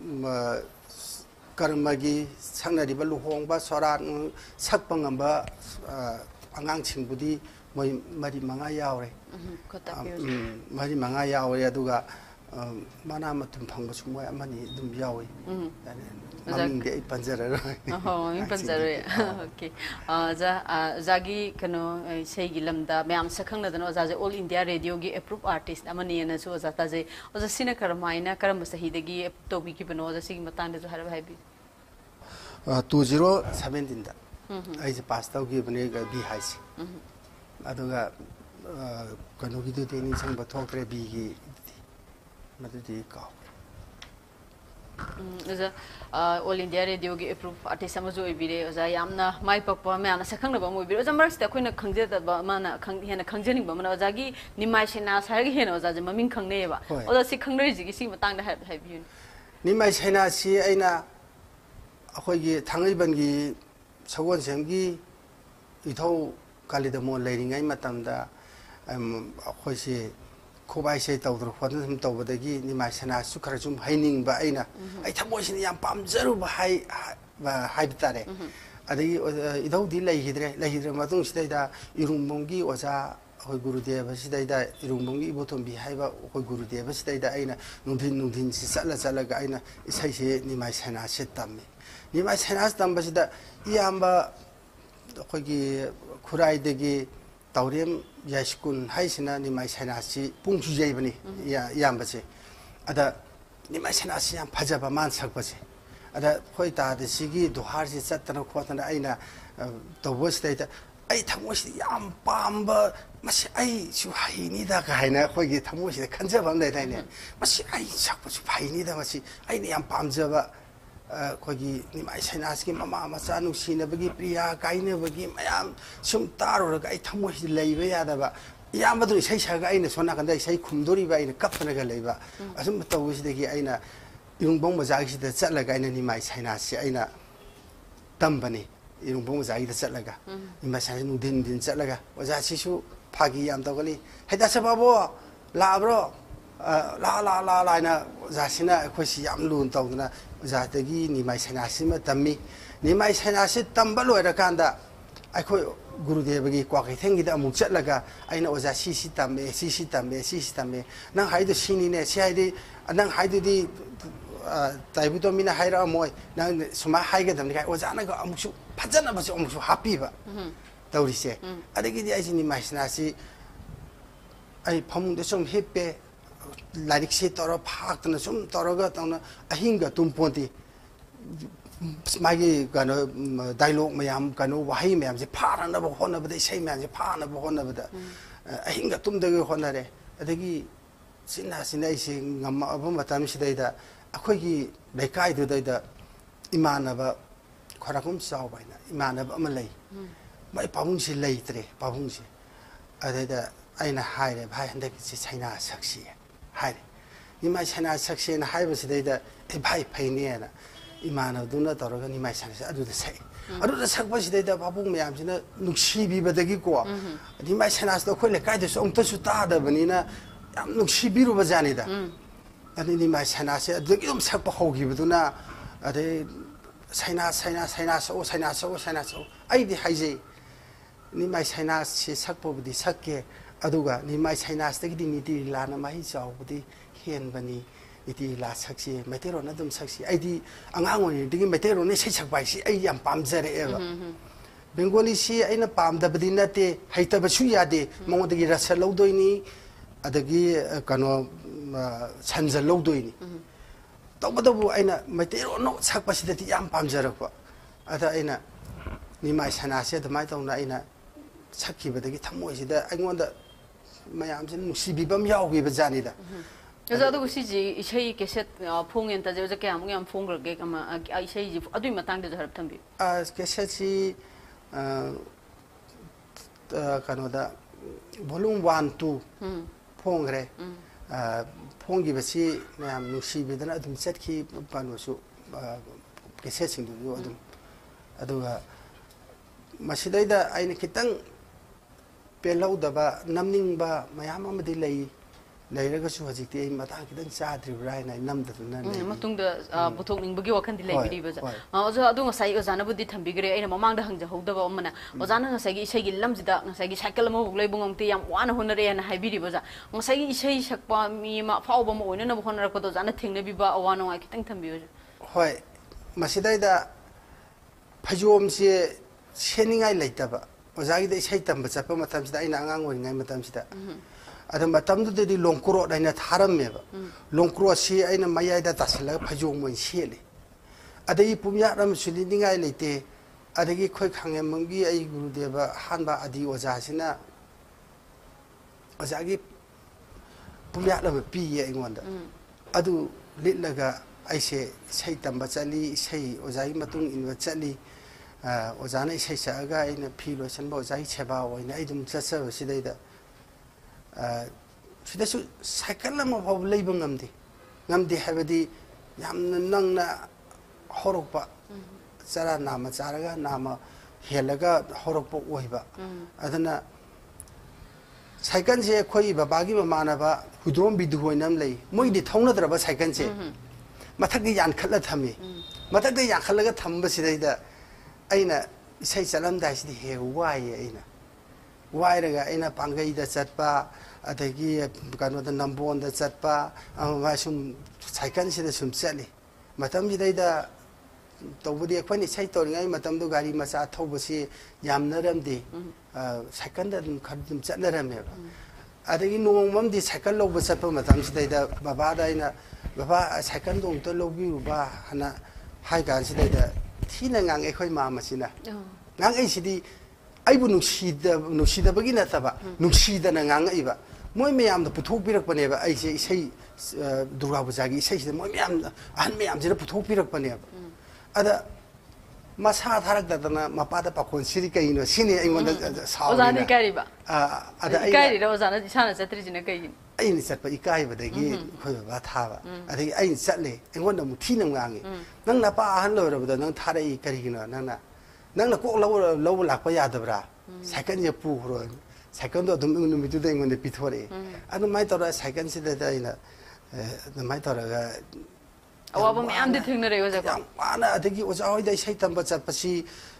E: karmagi sangnariba luhongba soran sakpangamba angang chingbudi moi mari manga yaure mari manga yaure aduga mana matum phang basu moi amani dum yawi maming de panjara
D: oh in panjara okay za zagi kano sei gilamda myam sakhang na za all india radio gi approved artist amani na so za ta je oza sina karmaina karam sahi de gi to bi ki bano za sig matan de har bhai bi
E: two zero seventeen da ai je pass tau gi bane ga bi hai si aduga kano gi de ni sang ba thok re bi gi madadi ka
D: oza all india radio gi approved artist amazo ibire oza yamna mai pakpa me ana sakhang na ba mo ibire oza marks ta khoina khangje da ba mana khang hena khangjening ba mana oza gi nimai sena sar gi hena oza je maming khangne ba oza si khangnai ji gi si matang da hai bi
E: nimai sena si aina akhoi gi thangai ban gi sagon sem gi ithau kalida mo leiringai matamda akhoi si khobai se tawdro khon sum tawbadagi nimai sana su khara sum haining ba aina ai thamoi sin yam pamjaru ba hai ba hai bitare adagi idau di lai hidre lai hidre matung sidai da irungbongi oza hoi gurudev sidai da irungbongi ibotom bi hai ba hoi gurudev sidai da aina nungthin nungthin si sala sala ga aina isai se nimai sana se tamme nimai sana tam ba sida iyamba hoi gi khurai degi tawrem yashkun haisina nimai sanasi pungchu jaibani ya yambase ada nimai sanasi yam phajaba man sakbase ada khoi ta de sigi dohar si chatna khotna aina tawbos taita ai thamos yam pamba masi ai su haini da ka haina khoi gi thamos de khanjaba am dai dai ne masi ai sakpa su haini da masi ai ne yam pamjaba khoi nimai sanasi mama macha nu sina bagi priya kaine bagi mayam sum taro ga ai thamoi leiba yada ba yamadu sai saga aina sona kan dai sai khumdori ba aina kapna ga leiba asum tawisi degi aina irungbong bazagi sida chatlaga aina nimai sanasi aina tambani irungbong bazagi da chatlaga nimai sanasi nu din din chatlaga oja sisu phagi yam tawgali haida sababo la bro la la la la na zasina khosi yam lun tawdna zatagi nimai sanasi ma tammi nimai sanasi tambalo era kanda akhoi gurudev gi kwaki thengi da amuk chatlaga aina oza si si tamme si si tamme si si tamme nang haidu sini ne si haidi nang haidu di taibu to mina haira moi nang suma haiga damni kai oza na ga amuk su phajana ba su amuk su happy ba tawri se adagi di ai nimai sanasi ai phamung de sum hippe लारिक से तोरो फाक तन सुम तोरो ग तन अहिंग तुम पोंती मागी गनो डायलॉग मयाम गनो वहाई मयाम से फारन न बखोन बदे सै मयाम से फान बखोन बदे अहिंग तुम दगे होनरे अदगी सिना सिना इसे ngam अब मतम सिदैदा अखोगी लेकाय दुदैदा इमानबा खराकुम साव बाइना इमानबा अम लै मै पाबुंग से लैत्रे पाबुंग से अदैदा आइना हाइरे भाइ हन्दक से छैना सक्सी हाइरे निमाइ छैना सक्सी न हाइबा सिदैदा ए भाइ फैनेना इमानबदुना तोरगा निमाइ छैना अदुदा सै अदुदा सक्बा सिदैदा पाबुंग मयाम सिना नुक्सिबिबदगी को निमाइ छैना स खोइले काइदे सो अंतसु तादबनिना याम नुक्सिबिरुबा जानिदा अनि निमाइ छैना से अदुगी दम सक्बा होगिबदुना अदे छैना छैना छैना सो छैना सो छैना सो आइदि हाइजे निमाइ छैना से सक्बबदि सक्के अदुगा निमाइ छैना सदगी निति लाना माहि चावबदि हेनबनि निति ला सक्सी मेटेरोन अदुम सक्सी आइदि अंगांग ओनिदिगी मेटेरोन ने सक्बाइसी आइ याम पामजरे एबा बेंगोली सी आइना पामदबदि नते हैतबसु यादे मंगोदगी रस लौदोइनी अदगी कनो छंज लौदोइनी तबदबु आइना मेटेरोन सक्पसिदति याम पामजरकवा ada aina ni mai sana se da mai tong na aina sakki ba dagi thamoi si da aingonda mayam sin nusi bam yaw gi ba jani da
D: Jadi aku sih ji isai keset phongin ta je ke am ngam phong ge kama isai ji adui matang de harap thambi
E: a keset si kano da volume one two phong re phong gi ba si mayam nusi bi da adum set ki panu su keset sing du adum aduga masidai da aina kitang pelau da ba namning ba mayam amadi lei Lairaga su hajik ti mata kidan sadri brai na nam da na ne
D: matung da buthok ning bagi wakhan di lai bi ba ja adu ngasai ozana budi thambi gre aina mamang da hangja hauda ba mana ozana ngasai gi isai gi lamji da ngasai gi cycle ma buglai bungong ti yam wana honare na haibiri ba ja ngasai gi isai sakpa mi ma fauba ma oina na honara ko ozana thingna bi ba awana ngai kitang thambi ba
E: hoi masidai da phajom se seningai laitaba ozagi da isai tamba chapa matam sida aina angang oi ngai matam sida ada matam tu jadi longkuro dah ina tharam meba longkuro si aina maya ida tasla phajong mon siele ada i pumya ram suli ningai leite ada gi khoi khange mangi ai guru deva hanba adi oja sina oja gi pumya ram pi ye ingonda adu litlaga ai se sei tamba chali sei oja gi matung inwa chali oja na sei sa ga ina phi lo san ba oja gi cheba oina ai dum chasa sidai da sidasu cycle lama phau leiba ngamdi ngamdi habadi yamna nangna horokpa chara nama charaga nama helaga horokpa oiba adana cycle je khoi babagi mamana ba hudrom bidu hoinam lei moidi thaunadraba cycle je mathagi yan khatla thami mathagi yan khallaga thamba sidaida aina isai chalam dai sidi he wai aina wairaga aina pangai da chatpa adagi kano da nambon da chatpa ama sum cycle sida sum chali matam ji da tawbudi akhani sai toringai matam do gari macha thobasi yamna ramdi cycle da dum khadum chatnaram ba adagi nomam di cycle loba chatpa matam sida da baba da aina baba cycle dong to lobi ba hana hai gan sida da thina ngang ekhoi ma masina ngang ei sidi aibu nuksida nuksida bagi na taba nuksida na ngang iba moi meyam da puthok pirak pane ba ai se isai durga puja gi isai se moi meyam an meyam je puthok pirak pane ba ada masa tharak da na mapa da pakon siri kai no sini ai wanda saw
D: ozani kai ba
E: ada ai
D: kai ri ozana isana satri jina kai
E: ai ni satpa ikai ba da gi khoi ba tha ba ada ai satle ai wanda mu thi nam ngang nang na pa han lo ra ba nang tharai kari gi no nang na nang na ko law law lakpa yadabra cycle je pu ro cycle do dum nu mi tu dai ngon de pithore anu mai tora cycle se da ina na mai tora ga
D: awa ba me am de thingna re oja ko
E: ana adagi oja hoi dai sai tamba chat pasi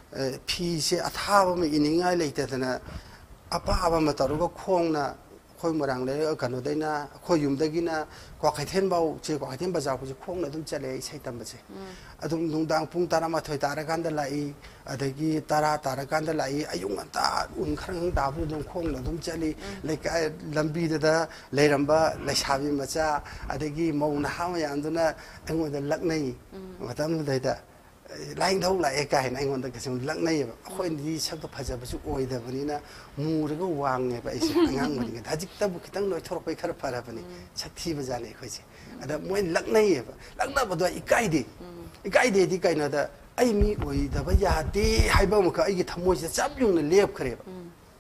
E: phi se atha ba me iningai leite dana apa aba ma tora go khong na khoi morang le kanu dai na khoi yum dagi na kwa khaithen bau che kwa khaithen baja ko khong na dum chale sai tamba che adum nungdang pung tara ma thoi tara kan da lai adagi tara tara kan da lai ayung anta un kharang da bu dum khong na dum chali lekai lambi da leiramba laisabi macha adagi mau na ha ma yan duna angon da laknai matam da da laing thau lai ka hin angon da kasum laknai ba khoi ni sak da phaja ba su oi da bani na mu re go wang ne ba isi angang bani da jik ta bu kitang noi thorok pai khar phara bani sakthi ba jane khoi che ada moi laknai ba lakna ba do ikai de ikai de di kai na da ai mi oi da ba ya de hai ba mu ka ai gi thamoi se chap yung na lep khare ba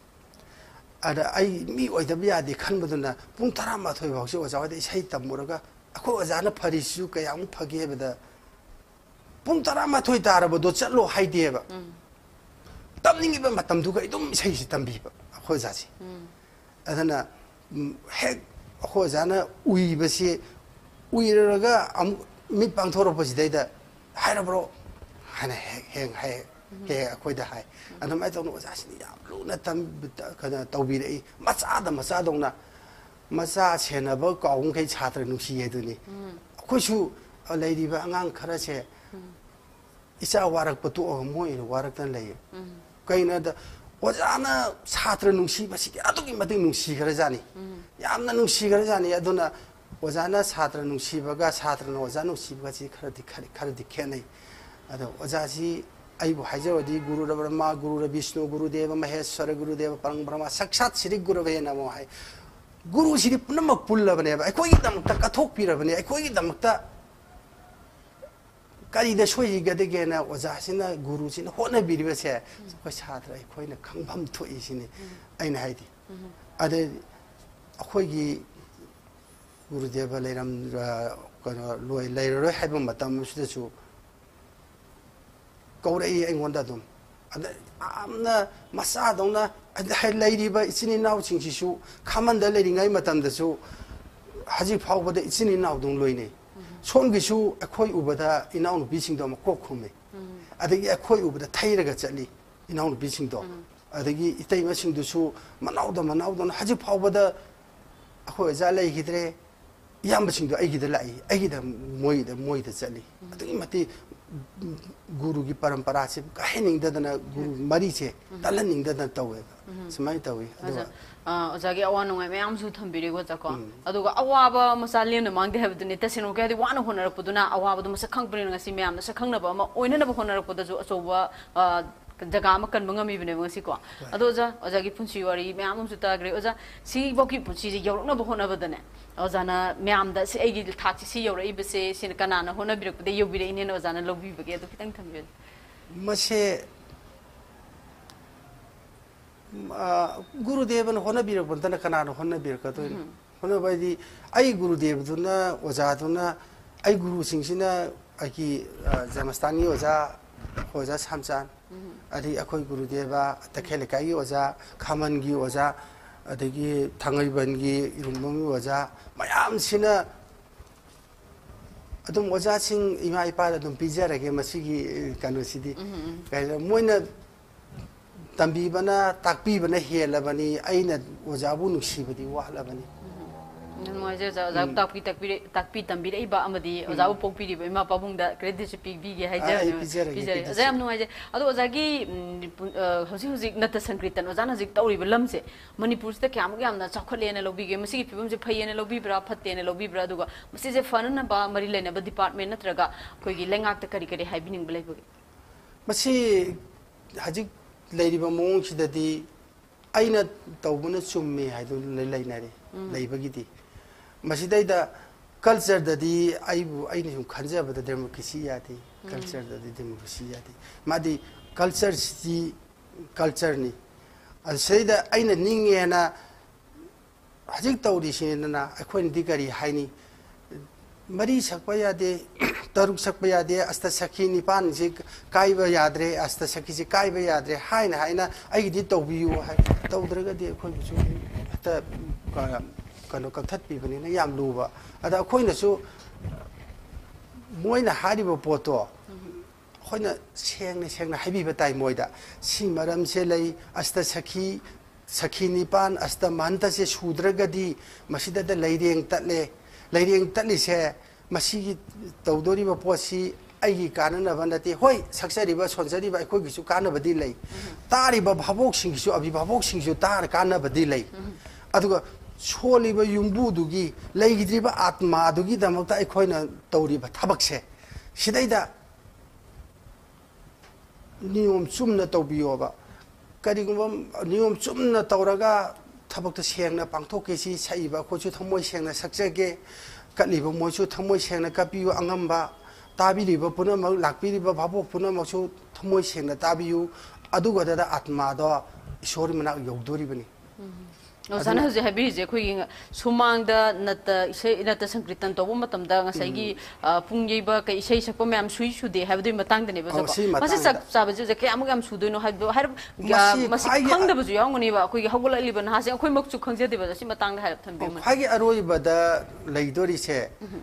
E: ada ai mi oi da ba ya de khan ba na pung tara ma thoi ba se oja wa de sai tam mo ga akho oja na phari su ka yang phage ba da pung tara ma thoi tara ba do chalo hai de ba tam ning ba matam du ga idum sai si tam bi ba akho ja si adana he akho ja na ui ba se ui ra ga am mi pang thoro ba si da hai ra bro hana heng hai he akoi da hai ana mai tong no ja si ya lu na tam kana tau bi rei ma cha da ma cha dong na ma cha chena ba ka ong kai cha tra nu si ye du ni khoi su lai di ba angang khara che isa warak pa tu mo i warak tan lai kai na da ojana chatra nu si ba si adu gi ma ding nu si khara ja ni yamna nu si khara ja ni aduna ojana chatra nu si ba ga chatra no ojana nu si ba chi khara di khara khara di khe nai ado oja si ꯑꯩꯕꯨ ꯍꯥꯏꯖꯕꯗꯤ ꯒꯨꯔꯨ ꯕ꯭ꯔꯍ꯭ꯃ ꯒꯨꯔꯨ ꯕꯤꯁ꯭ꯅꯨ ꯒꯨꯔꯨꯗꯦꯕ ꯃꯍꯦꯁ꯭ꯋꯔ ꯒꯨꯔꯨꯗꯦꯕ ꯄꯔꯝ ꯕ꯭ꯔꯍ꯭ꯃ ꯁꯛꯁꯥꯠ ꯁꯤꯔꯤ ꯒꯨꯔꯨꯕꯦꯅ ꯑꯃꯨꯛ ꯍꯥꯏ ꯒꯨꯔꯨꯁꯤꯗꯤ ꯄꯨꯝꯅꯃꯛ ꯄꯨꯜꯂꯕꯅꯦꯕ ꯑꯩꯈꯣꯏꯒꯤꯗꯃꯛꯇ ꯀꯠꯊꯣꯛꯄꯤꯔꯕꯅꯤ ꯑꯩꯈꯣꯏꯒꯤꯗꯃꯛꯇ ꯀꯔꯤꯗ ꯁꯣꯏꯒꯗꯒꯦꯅ ꯑꯣꯖꯥꯁꯤꯅ ꯒꯨꯔꯨꯁꯤꯅ ꯍꯣꯠꯅꯕꯤꯔꯤꯕꯁꯦ ꯑꯩꯈꯣꯏ ꯁꯥꯇ꯭ꯔ ꯑꯩꯈꯣꯏꯅ ꯈꯪꯐꯝ ꯊꯣꯛꯏꯁꯤꯅꯤ ꯑꯩꯅ ꯍꯥꯏꯗꯤ ꯑꯗꯩ ꯑꯩꯈꯣꯏꯒꯤ ꯒꯨꯔꯨꯗꯦꯕ ꯂꯩꯔꯝ ꯀꯩꯅꯣ ꯂꯣꯏ ꯂꯩꯔꯔꯣꯏ ꯍꯥꯏꯕ ꯃꯇꯝꯁꯤꯗꯁꯨ ꯀꯧꯔꯛꯏ ꯑꯩꯉꯣꯟꯗ ꯑꯗꯨꯝ ꯑꯗ ꯌꯥꯝꯅ ꯃꯆꯥꯗꯧꯅ ꯂꯩꯔꯤꯕ ꯏꯆꯤꯟ ꯏꯅꯥꯎꯁꯤꯡꯁꯤꯁꯨ ꯈꯥꯃꯟꯗ ꯂꯩꯔꯤꯉꯩ ꯃꯇꯝꯗꯁꯨ ꯍꯧꯖꯤꯛ ꯐꯥꯎꯕꯗ ꯏꯆꯤꯟ ꯏꯅꯥꯎꯗꯧ ꯂꯣꯏꯅꯩ ꯁꯣꯝꯒꯤꯁꯨ ꯑꯩꯈꯣꯏ ꯎꯕꯗ ꯏꯅꯥꯎꯅꯨꯄꯤꯁꯤꯡꯗꯣ ꯑꯃꯨꯛ ꯀꯣꯛ ꯈꯨꯝꯃꯤ ꯑꯗꯒꯤ ꯑꯩꯈꯣꯏ ꯎꯕꯗ ꯊꯩꯔꯒ ꯆꯠꯂꯤ ꯏꯅꯥꯎꯅꯨꯄꯤꯁꯤꯡꯗꯣ ꯑꯗꯒꯤ ꯏꯇꯩꯃꯁꯤꯡꯗꯨꯁꯨ ꯃꯅꯥꯎꯗ ꯃꯅꯥꯎꯗꯧꯅ ꯍꯧꯖꯤꯛ ꯐꯥꯎꯕꯗ ꯑꯩꯈꯣꯏ ꯑꯣꯖꯥ ꯂꯩꯈꯤꯗ꯭ꯔꯦ ꯏꯌꯥꯝꯕꯁꯤꯡꯗꯣ ꯑꯩꯒꯤꯗ ꯂꯥꯛꯏ ꯑꯩꯒꯤꯗ ꯃꯣꯏꯗ ꯃꯣꯏꯗ ꯆꯠꯂꯤ ꯑꯗꯨꯛꯀꯤ ꯃꯇꯤꯛ ꯒꯨꯔꯨꯒꯤ ꯄꯔꯝꯄꯔꯥꯁꯦ ꯀꯥꯏꯍꯟꯅꯤꯡꯗꯗꯅ ꯒꯨꯔु ꯃꯔꯤꯁꯦ ꯇꯜꯍꯟꯅꯤꯡꯗꯗꯅ ꯇꯧꯋꯦꯕ ꯁꯨꯃꯥꯏꯅ ꯇꯧꯋꯤ ꯑꯗꯨꯒ
D: ꯑꯣꯖꯥꯒꯤ ꯑꯋꯥ ꯅꯨꯡꯉꯥꯏ ꯃꯌꯥꯝꯁꯨ ꯊꯝꯕꯤꯔꯦꯀꯣ ꯆꯀꯣ ꯑꯗꯨꯒ ꯑꯋꯥꯕ ꯃꯆꯥ ꯂꯦꯝꯅ ꯃꯥꯡꯗꯦ ꯍꯥꯏꯕꯗꯨꯅꯤ ꯇꯁꯦꯡꯅ ꯀꯩ ꯋꯥꯅ ꯍꯣꯠꯅꯔꯛꯄꯗꯨꯅ ꯑꯋꯥꯕꯗꯨ ꯃꯁꯛ ꯈꯪꯕꯅꯤꯅ ꯉꯁꯤ ꯃꯌꯥꯝꯅ ꯁꯛ ꯈꯪꯅꯕ ꯑꯃ ꯑꯣꯏꯅꯅꯕ ꯍꯣꯠꯅꯔꯛꯄꯗꯁꯨ ꯑꯆꯧꯕ ꯖꯒꯥ ꯑꯃ ꯀꯟꯕ ꯉꯝꯃꯤꯕꯅꯦꯕ ꯉꯁꯤꯀꯣ ꯑꯗꯣ ꯑꯣꯖꯥ ꯑꯣꯖꯥꯒꯤ ꯄꯨꯟꯁꯤ ꯋꯥꯔꯤ ꯃꯌꯥꯝ ꯑꯃꯁꯨ ꯇꯥꯈ꯭ꯔꯦ ꯑꯣꯖꯥ ꯁꯤꯐꯥꯎꯒꯤ ꯄꯨꯟꯁꯤꯁꯦ ꯌꯧꯔꯛꯅꯕ ꯍꯣꯠꯅꯕꯗꯅꯦ ꯑꯣꯖꯥꯅ ꯃꯌꯥꯝꯗ ꯁꯤ ꯑꯩꯒꯤ ꯊꯥꯛꯁꯤ ꯁꯤ ꯌꯧꯔꯛꯏꯕꯁꯦ ꯁꯤꯅ ꯀꯅꯥꯅ ꯍꯣꯠꯅꯕꯤꯔꯛꯄꯗ ꯌꯧꯕꯤꯔꯛꯏꯅꯦꯅ ꯑꯣꯖꯥꯅ ꯂꯧꯕꯤꯕꯒꯦ ꯑꯗꯨ ꯈꯤꯇꯪ ꯊꯝꯕꯤꯌꯨ
E: ꯃꯁꯦ ꯒꯨꯔꯨꯗꯦꯕꯅ ꯍꯣꯠꯅꯕꯤꯔꯛꯄꯗꯅ ꯀꯅꯥꯅ ꯍꯣꯠꯅꯕꯤꯔꯛꯀꯗꯣꯏꯅꯣ ꯍꯣꯠꯅꯕ ꯍꯥꯏꯗꯤ ꯑꯩ ꯒꯨꯔꯨꯗꯦꯕꯗꯨꯅ ꯑꯣꯖꯥꯗꯨꯅ ꯑꯩ ꯒꯨꯔꯨꯁꯤꯡꯁꯤꯅ ꯑꯩꯒꯤ ꯖꯃꯁꯇꯥꯟꯒꯤ ꯑꯣꯖꯥ ꯑꯣꯖꯥ ꯁꯥꯝꯆꯥꯟ ꯑꯗꯒꯤ ꯑꯩꯈꯣꯏ ꯒꯨꯔꯨꯗꯦꯕ ꯇꯈꯦꯜ ꯂꯩꯀꯥꯏꯒꯤ ꯑꯣꯖꯥ ꯈꯥꯃꯟꯒꯤ ꯑꯣꯖꯥ ꯑꯗꯒꯤ ꯊꯥꯡꯃꯩꯕꯟꯒꯤ ꯏꯔꯨꯝꯕꯝꯒꯤ ꯑꯣꯖꯥ ꯃꯌꯥꯝꯁꯤꯅ ꯑꯗꯨꯝ ꯑꯣꯖꯥꯁꯤꯡ ꯏꯃꯥ ꯏꯄꯥꯗ ꯑꯗꯨꯝ ꯄꯤꯖꯔꯒꯦ ꯃꯁꯤꯒꯤ ꯀꯩꯅꯣꯁꯤꯗꯤ ꯃꯣꯏꯅ ꯇꯝꯕꯤꯕꯅ ꯇꯥꯛꯄꯤꯕꯅ ꯍꯦꯜꯂꯕꯅꯤ ꯑꯩꯅ ꯑꯣꯖꯥꯕꯨ ꯅꯨꯡꯁꯤꯕꯗꯤ ꯋꯥꯠꯂꯕꯅꯤ
D: ꯅꯨꯡꯉꯥꯏꯖꯩ ꯑꯣꯖꯥ ꯑꯣꯖꯥꯕꯨ ꯇꯥꯛꯄꯤ ꯇꯥꯛꯄꯤ ꯇꯥꯛꯄꯤ ꯇꯝꯕꯤꯔꯛꯏꯕ ꯑꯃꯗꯤ ꯑꯣꯖꯥꯕꯨ ꯄꯣꯛꯄꯤꯔꯤꯕ ꯏꯃꯥ ꯄꯥꯕꯨꯡꯗ ꯀ꯭ꯔꯦꯗꯤꯠꯁꯨ ꯄꯤꯕꯤꯒꯦ ꯍꯥꯏꯖꯔꯤ ꯄꯤꯖꯔꯤ ꯑꯣꯖꯥ ꯌꯥꯝ ꯅꯨꯡꯉꯥꯏꯖꯩ ꯑꯗꯣ ꯑꯣꯖꯥꯒꯤ ꯍꯧꯖꯤꯛ ꯍꯧꯖꯤꯛ ꯅꯠꯇ ꯁꯪꯀ꯭ꯔꯤꯇꯟ ꯑꯣꯖꯥꯅ ꯍꯧꯖꯤꯛ ꯇꯧꯔꯤꯕ ꯂꯝꯁꯦ ꯃꯅꯤꯄꯨꯔꯁꯤꯗ ꯀꯌꯥꯃꯨꯛ ꯌꯥꯝꯅ ꯆꯥꯎꯈꯠꯂꯦꯅ ꯂꯧꯕꯤꯒꯦ ꯃꯁꯤꯒꯤ ꯐꯤꯕꯝꯁꯦ ꯐꯩꯌꯦꯅ ꯂꯧꯕꯤꯕ꯭ꯔꯥ ꯐꯠꯇꯦꯅ ꯂꯧꯕꯤꯕ꯭ꯔꯥ ꯑꯗꯨꯒ ꯃꯁꯤꯁꯦ ꯐꯅꯅꯕ ꯃꯔꯤ ꯂꯩꯅꯕ ꯗꯤꯄꯥꯔꯠꯃꯦꯟ ꯅꯠꯇ꯭ꯔꯒ ꯑꯩꯈꯣꯏꯒꯤ ꯂꯩꯉꯥꯛꯇ ꯀꯔꯤ ꯀꯔꯤ ꯍꯥꯏꯕꯤꯅꯤꯡꯕ ꯂꯩꯕꯒꯦ ꯃꯁꯤ
E: ꯍꯧꯖꯤꯛ ꯂꯩꯔꯤꯕ ꯃꯑꯣꯡꯁꯤꯗꯗꯤ ꯑꯩꯅ ꯇꯧꯕꯅ ꯆꯨꯝꯃꯤ ꯍꯥꯏꯗꯨ ꯂꯩꯅꯔꯤ ꯂꯩꯕꯒꯤꯗꯤ ꯃꯁꯤꯗꯩꯗ ꯀꯜꯆꯔꯗꯗꯤ ꯑꯩꯕꯨ ꯑꯩꯅ ꯁꯨꯝ ꯈꯟꯖꯕꯗ ꯗꯦꯃꯣꯀ꯭ꯔꯦꯁꯤ ꯌꯥꯗꯦ ꯀꯜꯆꯔꯗꯗꯤ ꯗꯦꯃꯣꯀ꯭ꯔꯦꯁꯤ ꯌꯥꯗꯦ ꯃꯥꯗꯤ ꯀꯜꯆꯔꯁꯤ ꯀꯜꯆꯔꯅꯤ ꯑꯁꯤꯗꯩꯗ ꯑꯩꯅ ꯅꯤꯡꯉꯦꯅ ꯍꯧꯖꯤꯛ ꯇꯧꯔꯤꯁꯤꯅ ꯑꯩꯈꯣꯏꯅꯗꯤ ꯀꯔꯤ ꯍꯥꯏꯅꯤ ꯃꯔꯤ ꯁꯛꯄ ꯌꯥꯗꯦ ꯇꯔꯨꯛ ꯁꯛꯄ ꯌꯥꯗꯦ ꯑꯁꯇ ꯁꯈꯤ ꯅꯤꯄꯥꯟꯁꯤ ꯀꯥꯏꯕ ꯌꯥꯗ꯭ꯔꯦ ꯑꯁꯇ ꯁꯈꯤꯁꯤ ꯀꯥꯏꯕ ꯌꯥꯗ꯭ꯔꯦ ꯍꯥꯏꯅ ꯍꯥꯏꯅ ꯑꯩꯒꯤꯗꯤ ꯇꯧꯕꯤꯌꯨ ꯍꯥꯏ ꯇꯧꯗ꯭ꯔꯒꯗꯤ ꯑꯩꯈꯣꯏꯕꯨꯁꯨ ꯍꯦꯛꯇ ꯀꯩꯅꯣ ꯀꯛꯊꯠꯄꯤꯕꯅꯤꯅ ꯌꯥꯝ ꯂꯨꯕ ꯑꯗ ꯑꯩꯈꯣꯏꯅꯁꯨ ꯃꯣꯏꯅ ꯍꯥꯏꯔꯤꯕ ꯄꯣꯠꯇꯣ ꯑꯩꯈꯣꯏꯅ ꯁꯦꯡꯅ ꯁꯦꯡꯅ ꯍꯥꯏꯕꯤꯕ ꯇꯥꯏ ꯃꯣꯏꯗ ꯁꯤ ꯃꯔꯝꯁꯦ ꯂꯩ ꯑꯁꯇ ꯁꯈꯤ ꯁꯈꯤ ꯅꯤꯄꯥꯟ ꯑꯁꯇ ꯃꯍꯟꯇꯁꯦ ꯁꯨꯗ꯭ꯔꯒꯗꯤ ꯃꯁꯤꯗ ꯂꯩꯔꯦꯡ ꯇꯠꯂꯦ ꯂꯩꯔꯦꯡ ꯇꯠꯂꯤꯁꯦ ꯃꯁꯤꯒꯤ ꯇꯧꯗꯣꯔꯤꯕ ꯄꯣꯠꯁꯤ ꯑꯩꯒꯤ ꯀꯥꯟꯅꯅꯕ ꯅꯠꯇꯦ ꯍꯣꯏ ꯁꯛꯆꯔꯤꯕ ꯁꯣꯟꯖꯔꯤꯕ ꯑꯩꯈꯣꯏꯒꯤꯁꯨ ꯀꯥꯟꯅꯕꯗꯤ ꯂꯩ ꯇꯥꯔꯤꯕ ꯚꯥꯕꯣꯛꯁꯤꯡꯒꯤꯁꯨ ꯑꯚꯤꯚꯥꯕꯣꯛꯁꯤꯡꯁꯨ ꯇꯥꯔ ꯀꯥꯟꯅꯕꯗꯤ ꯂꯩ ꯑꯗꯨꯒ ꯁꯣꯜꯂꯤꯕ ꯌꯨꯝꯕꯨꯗꯨꯒꯤ ꯂꯩꯈꯤꯗ꯭ꯔꯤꯕ ꯑꯥꯠꯃꯥꯗꯨꯒꯤꯗꯃꯛꯇ ꯑꯩꯈꯣꯏꯅ ꯇꯧꯔꯤꯕ ꯊꯕꯛꯁꯦ ꯁꯤꯗꯩꯗ ꯅꯤꯌꯣꯝ ꯆꯨꯝꯅ ꯇꯧꯕꯤꯌꯣꯕ ꯀꯔꯤꯒꯨꯝꯕ ꯅꯤꯌꯣꯝ ꯆꯨꯝꯅ ꯇꯧꯔꯒ ꯊꯕꯛꯇ ꯁꯦꯡꯅ ꯄꯥꯡꯊꯣꯛꯀꯦꯁꯤ ꯁꯛꯏꯕ ꯑꯩꯈꯣꯏꯁꯨ ꯊꯃꯣꯏ ꯁꯦꯡꯅ ꯁꯛꯆꯒꯦ ꯀꯠꯂꯤꯕ ꯃꯣꯏꯁꯨ ꯊꯃꯣꯏ ꯁꯦꯡꯅ ꯀꯠꯄꯤꯌꯨ ꯑꯉꯝꯕ ꯇꯥꯕꯤꯔꯤꯕ ꯄꯨꯝꯅꯃꯛ ꯂꯥꯛꯄꯤꯔꯤꯕ ꯚꯥꯕꯣꯛ ꯄꯨꯝꯅꯃꯛꯁꯨ ꯊꯃꯣꯏ ꯁꯦꯡꯅ ꯇꯥꯕꯤꯌꯨ ꯑꯗꯨꯒꯗ ꯑꯥꯠꯃꯥꯗꯣ ꯏꯁꯣꯔꯒꯤ ꯃꯅꯥꯛ ꯌꯧꯗꯣꯔꯤꯕꯅꯤ
D: ꯑꯣꯖꯥꯅ ꯍꯧꯖꯤꯛ ꯍꯥꯏꯕꯤꯔꯤꯁꯦ ꯑꯩꯈꯣꯏꯒꯤ ꯁꯨꯃꯥꯡꯗ ꯅꯠꯇ ꯏꯁꯩ ꯅꯠꯇ ꯁꯪꯀ꯭ꯔꯤꯇꯟ ꯇꯧꯕ ꯃꯇꯝꯗ ꯉꯁꯥꯏꯒꯤ ꯄꯨꯡ ꯌꯩꯕ ꯀꯩ ꯏꯁꯩ ꯁꯛꯄ ꯃꯌꯥꯝ ꯁꯨꯏ ꯁꯨꯗꯦ ꯍꯥꯏꯕꯗꯨꯒꯤ ꯃꯇꯥꯡꯗꯅꯦꯕ ꯑꯣꯖꯥꯀꯣ ꯃꯁꯤ ꯆꯞ ꯆꯥꯕꯁꯦ ꯀꯌꯥꯃꯨꯛ ꯌꯥꯝ ꯁꯨꯗꯣꯏꯅꯣ ꯍꯥꯏꯕꯗꯣ ꯍꯥꯏꯔꯞ ꯃꯁꯤ ꯈꯪꯗꯕꯁꯨ ꯌꯥꯎꯒꯅꯦꯕ ꯑꯩꯈꯣꯏꯒꯤ ꯍꯧꯒꯠꯂꯛꯂꯤꯕ ꯅꯍꯥꯁꯦ ꯑꯩꯈꯣꯏꯃꯛꯁꯨ ꯈꯪꯖꯗꯦꯕ ꯁꯤ ꯃꯇꯥꯡꯗ ꯍꯥꯏꯔꯞ ꯊꯝꯕꯤꯌꯨ
E: ꯈ꯭ꯋꯥꯏꯒꯤ ꯑꯔꯣꯏꯕꯗ ꯂꯩꯗꯣꯔꯤꯁꯦ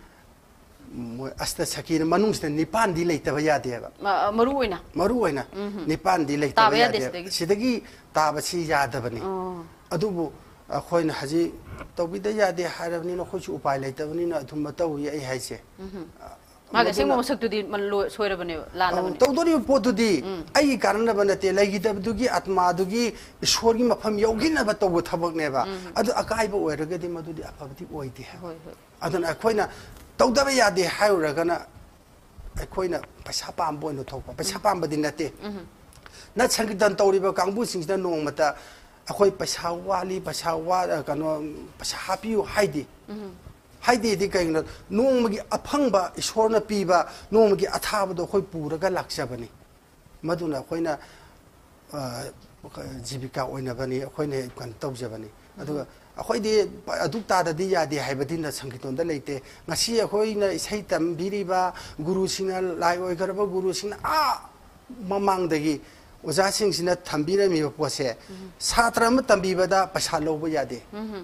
E: ꯑꯁꯇ ꯁꯈꯤꯅ ꯃꯅꯨꯡꯁꯤꯗ ꯅꯤꯄꯥꯟꯗꯤ ꯂꯩꯇꯕ ꯌꯥꯗꯦꯕ ꯃꯔꯨ ꯑꯣꯏꯅ ꯃꯔꯨ ꯑꯣꯏꯅ ꯅꯤꯄꯥꯟꯗꯤ ꯂꯩꯇꯕ ꯌꯥꯗꯦ ꯁꯤꯗꯒꯤ ꯇꯥꯕꯁꯤ ꯌꯥꯗꯕꯅꯤ ꯑꯗꯨꯕꯨ ꯑꯩꯈꯣꯏꯅ ꯍꯧꯖꯤꯛ ꯇꯧꯕꯤꯗ ꯌꯥꯗꯦ ꯍꯥꯏꯔꯕꯅꯤꯅ ꯑꯩꯈꯣꯏꯁꯨ ꯎꯄꯥꯏ ꯂꯩꯇꯕꯅꯤꯅ ꯑꯗꯨꯝ ꯇꯧꯏ ꯑꯩ ꯍꯥꯏꯁꯦ ꯃꯥꯒꯤ ꯑꯁꯦꯡꯕ ꯃꯁꯛꯇꯨꯗꯤ ꯁꯣꯏꯔꯕꯅꯦꯕ ꯂꯥꯜꯂꯕꯅꯦ ꯇꯧꯗꯣꯔꯤꯕ ꯄꯣꯠꯇꯨꯗꯤ ꯑꯩꯒꯤ ꯀꯥꯟꯅꯅꯕ ꯅꯠꯇꯦ ꯂꯩꯈꯤꯗꯕꯗꯨꯒꯤ ꯑꯥꯠꯃꯥꯗꯨꯒꯤ ꯏꯁꯣꯔꯒꯤ ꯃꯐꯝ ꯌꯧꯈꯤꯅꯕ ꯇꯧꯕ ꯊꯕꯛꯅꯦꯕ ꯑꯗꯨ ꯑꯀꯥꯏꯕ ꯑꯣꯏꯔꯒꯗꯤ ꯃꯗꯨꯗꯤ ꯑꯐꯕꯗꯤ ꯑꯣꯏꯗꯦ ꯑꯗꯨꯅ ꯑꯩꯈꯣꯏꯅ ꯇꯧꯗꯕ ꯌꯥꯗꯦ ꯍꯥꯏꯔꯨꯔꯒꯅ ꯑꯩꯈꯣꯏꯅ ꯄꯩꯁꯥ ꯄꯥꯝꯕ ꯑꯣꯏꯅ ꯊꯣꯛꯄ ꯄꯩꯁꯥ ꯄꯥꯝꯕꯗꯤ ꯅꯠꯇꯦ ꯅ ꯁꯪꯒꯤꯇꯟ ꯇꯧꯔꯤꯕ ꯀꯥꯡꯕꯨꯁꯤꯡꯁꯤꯗ ꯅꯣꯡꯃꯇ ꯑꯩꯈꯣꯏ ꯄꯩꯁꯥ ꯋꯥꯠꯂꯤ ꯄꯩꯁꯥ ꯋꯥ ꯀꯩꯅꯣ ꯄꯩꯁꯥ ꯍꯥꯞꯄꯤꯌꯨ ꯍꯥꯏꯗꯤ ꯍꯥꯏꯗꯤꯗꯤ ꯀꯩꯒꯤꯅꯣ ꯅꯣꯡꯃꯒꯤ ꯑꯐꯪꯕ ꯏꯁꯣꯔꯅ ꯄꯤꯕ ꯅꯣꯡꯃꯒꯤ ꯑꯊꯥꯕꯗꯣ ꯑꯩꯈꯣꯏ ꯄꯨꯔꯒ ꯂꯥꯛꯆꯕꯅꯤ ꯃꯗꯨꯅ ꯑꯩꯈꯣꯏꯅ ꯖꯤꯕꯤꯀꯥ ꯑꯣꯏꯅꯕꯅꯤ ꯑꯩꯈꯣꯏꯅ ꯀꯩꯅꯣ ꯇꯧꯖꯕꯅꯤ ꯑꯗꯨꯒ ꯑꯩꯈꯣꯏꯗꯤ ꯑꯗꯨꯛ ꯇꯥꯗꯗꯤ ꯌꯥꯗꯦ ꯍꯥꯏꯕꯗꯤꯅ ꯁꯪꯒꯤꯇꯣꯟꯗ ꯂꯩꯇꯦ ꯉꯁꯤ ꯑꯩꯈꯣꯏꯅ ꯏꯁꯩ ꯇꯝꯕꯤꯔꯤꯕ ꯒꯨꯔꯨꯁꯤꯡꯅ ꯂꯥꯏ ꯑꯣꯏꯈ꯭ꯔꯕ ꯒꯨꯔꯨꯁꯤꯡꯅ ꯑꯥ ꯃꯃꯥꯡꯗꯒꯤ ꯑꯣꯖꯥꯁꯤꯡꯁꯤꯅ ꯊꯝꯕꯤꯔꯝꯃꯤꯕ ꯄꯣꯠꯁꯦ ꯁꯥꯇ꯭ꯔ ꯑꯃ ꯇꯝꯕꯤꯕꯗ ꯄꯩꯁꯥ ꯂꯧꯕ ꯌꯥꯗꯦ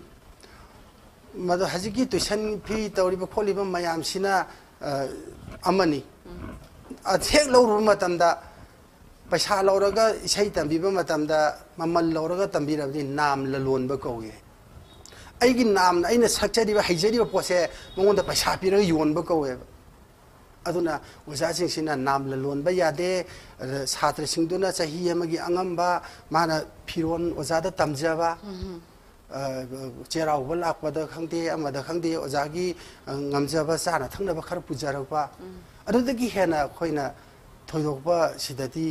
E: ꯃꯗꯨ ꯍꯧꯖꯤꯛꯀꯤ ꯇꯨꯏꯁꯟ ꯐꯤ ꯇꯧꯔꯤꯕ ꯈꯣꯠꯂꯤꯕ ꯃꯌꯥꯝꯁꯤꯅ ꯑꯃꯅꯤ ꯍꯦꯛ ꯂꯧꯔꯨꯕ ꯃꯇꯝꯗ ꯄꯩꯁꯥ ꯂꯧꯔꯒ ꯏꯁꯩ ꯇꯝꯕꯤꯕ ꯃꯇꯝꯗ ꯃꯃꯜ ꯂꯧꯔꯒ ꯇꯝꯕꯤꯔꯕꯗꯤ ꯅꯥꯝ ꯂꯂꯣꯟꯕ ꯀꯧꯏ ꯑꯩꯒꯤ ꯅꯥꯝꯅ ꯑꯩꯅ ꯁꯛꯆꯔꯤꯕ ꯍꯩꯖꯔꯤꯕ ꯄꯣꯠꯁꯦ ꯃꯉꯣꯟꯗ ꯄꯩꯁꯥ ꯄꯤꯔꯒ ꯌꯣꯟꯕ ꯀꯧꯋꯦꯕ ꯑꯗꯨꯅ ꯑꯣꯖꯥꯁꯤꯡꯁꯤꯅ ꯅꯥꯝ ꯂꯂꯣꯟꯕ ꯌꯥꯗꯦ ꯁꯥꯇ꯭ꯔꯁꯤꯡꯗꯨꯅ ꯆꯍꯤ ꯑꯃꯒꯤ ꯑꯉꯝꯕ ꯃꯥꯅ ꯐꯤꯔꯣꯟ ꯑꯣꯖꯥꯗ ꯇꯝꯖꯕ ꯆꯩꯔꯥꯎꯕ ꯂꯥꯛꯄꯗ ꯈꯪꯗꯦ ꯑꯃꯗ ꯈꯪꯗꯦ ꯑꯣꯖꯥꯒꯤ ꯉꯝꯖꯕ ꯆꯥꯅ ꯊꯛꯅꯕ ꯈꯔ ꯄꯨꯖꯔꯛꯄ ꯑꯗꯨꯗꯒꯤ ꯍꯦꯟꯅ ꯑꯩꯈꯣꯏꯅ ꯊꯣꯏꯗꯣꯛꯄ ꯁꯤꯗꯗꯤ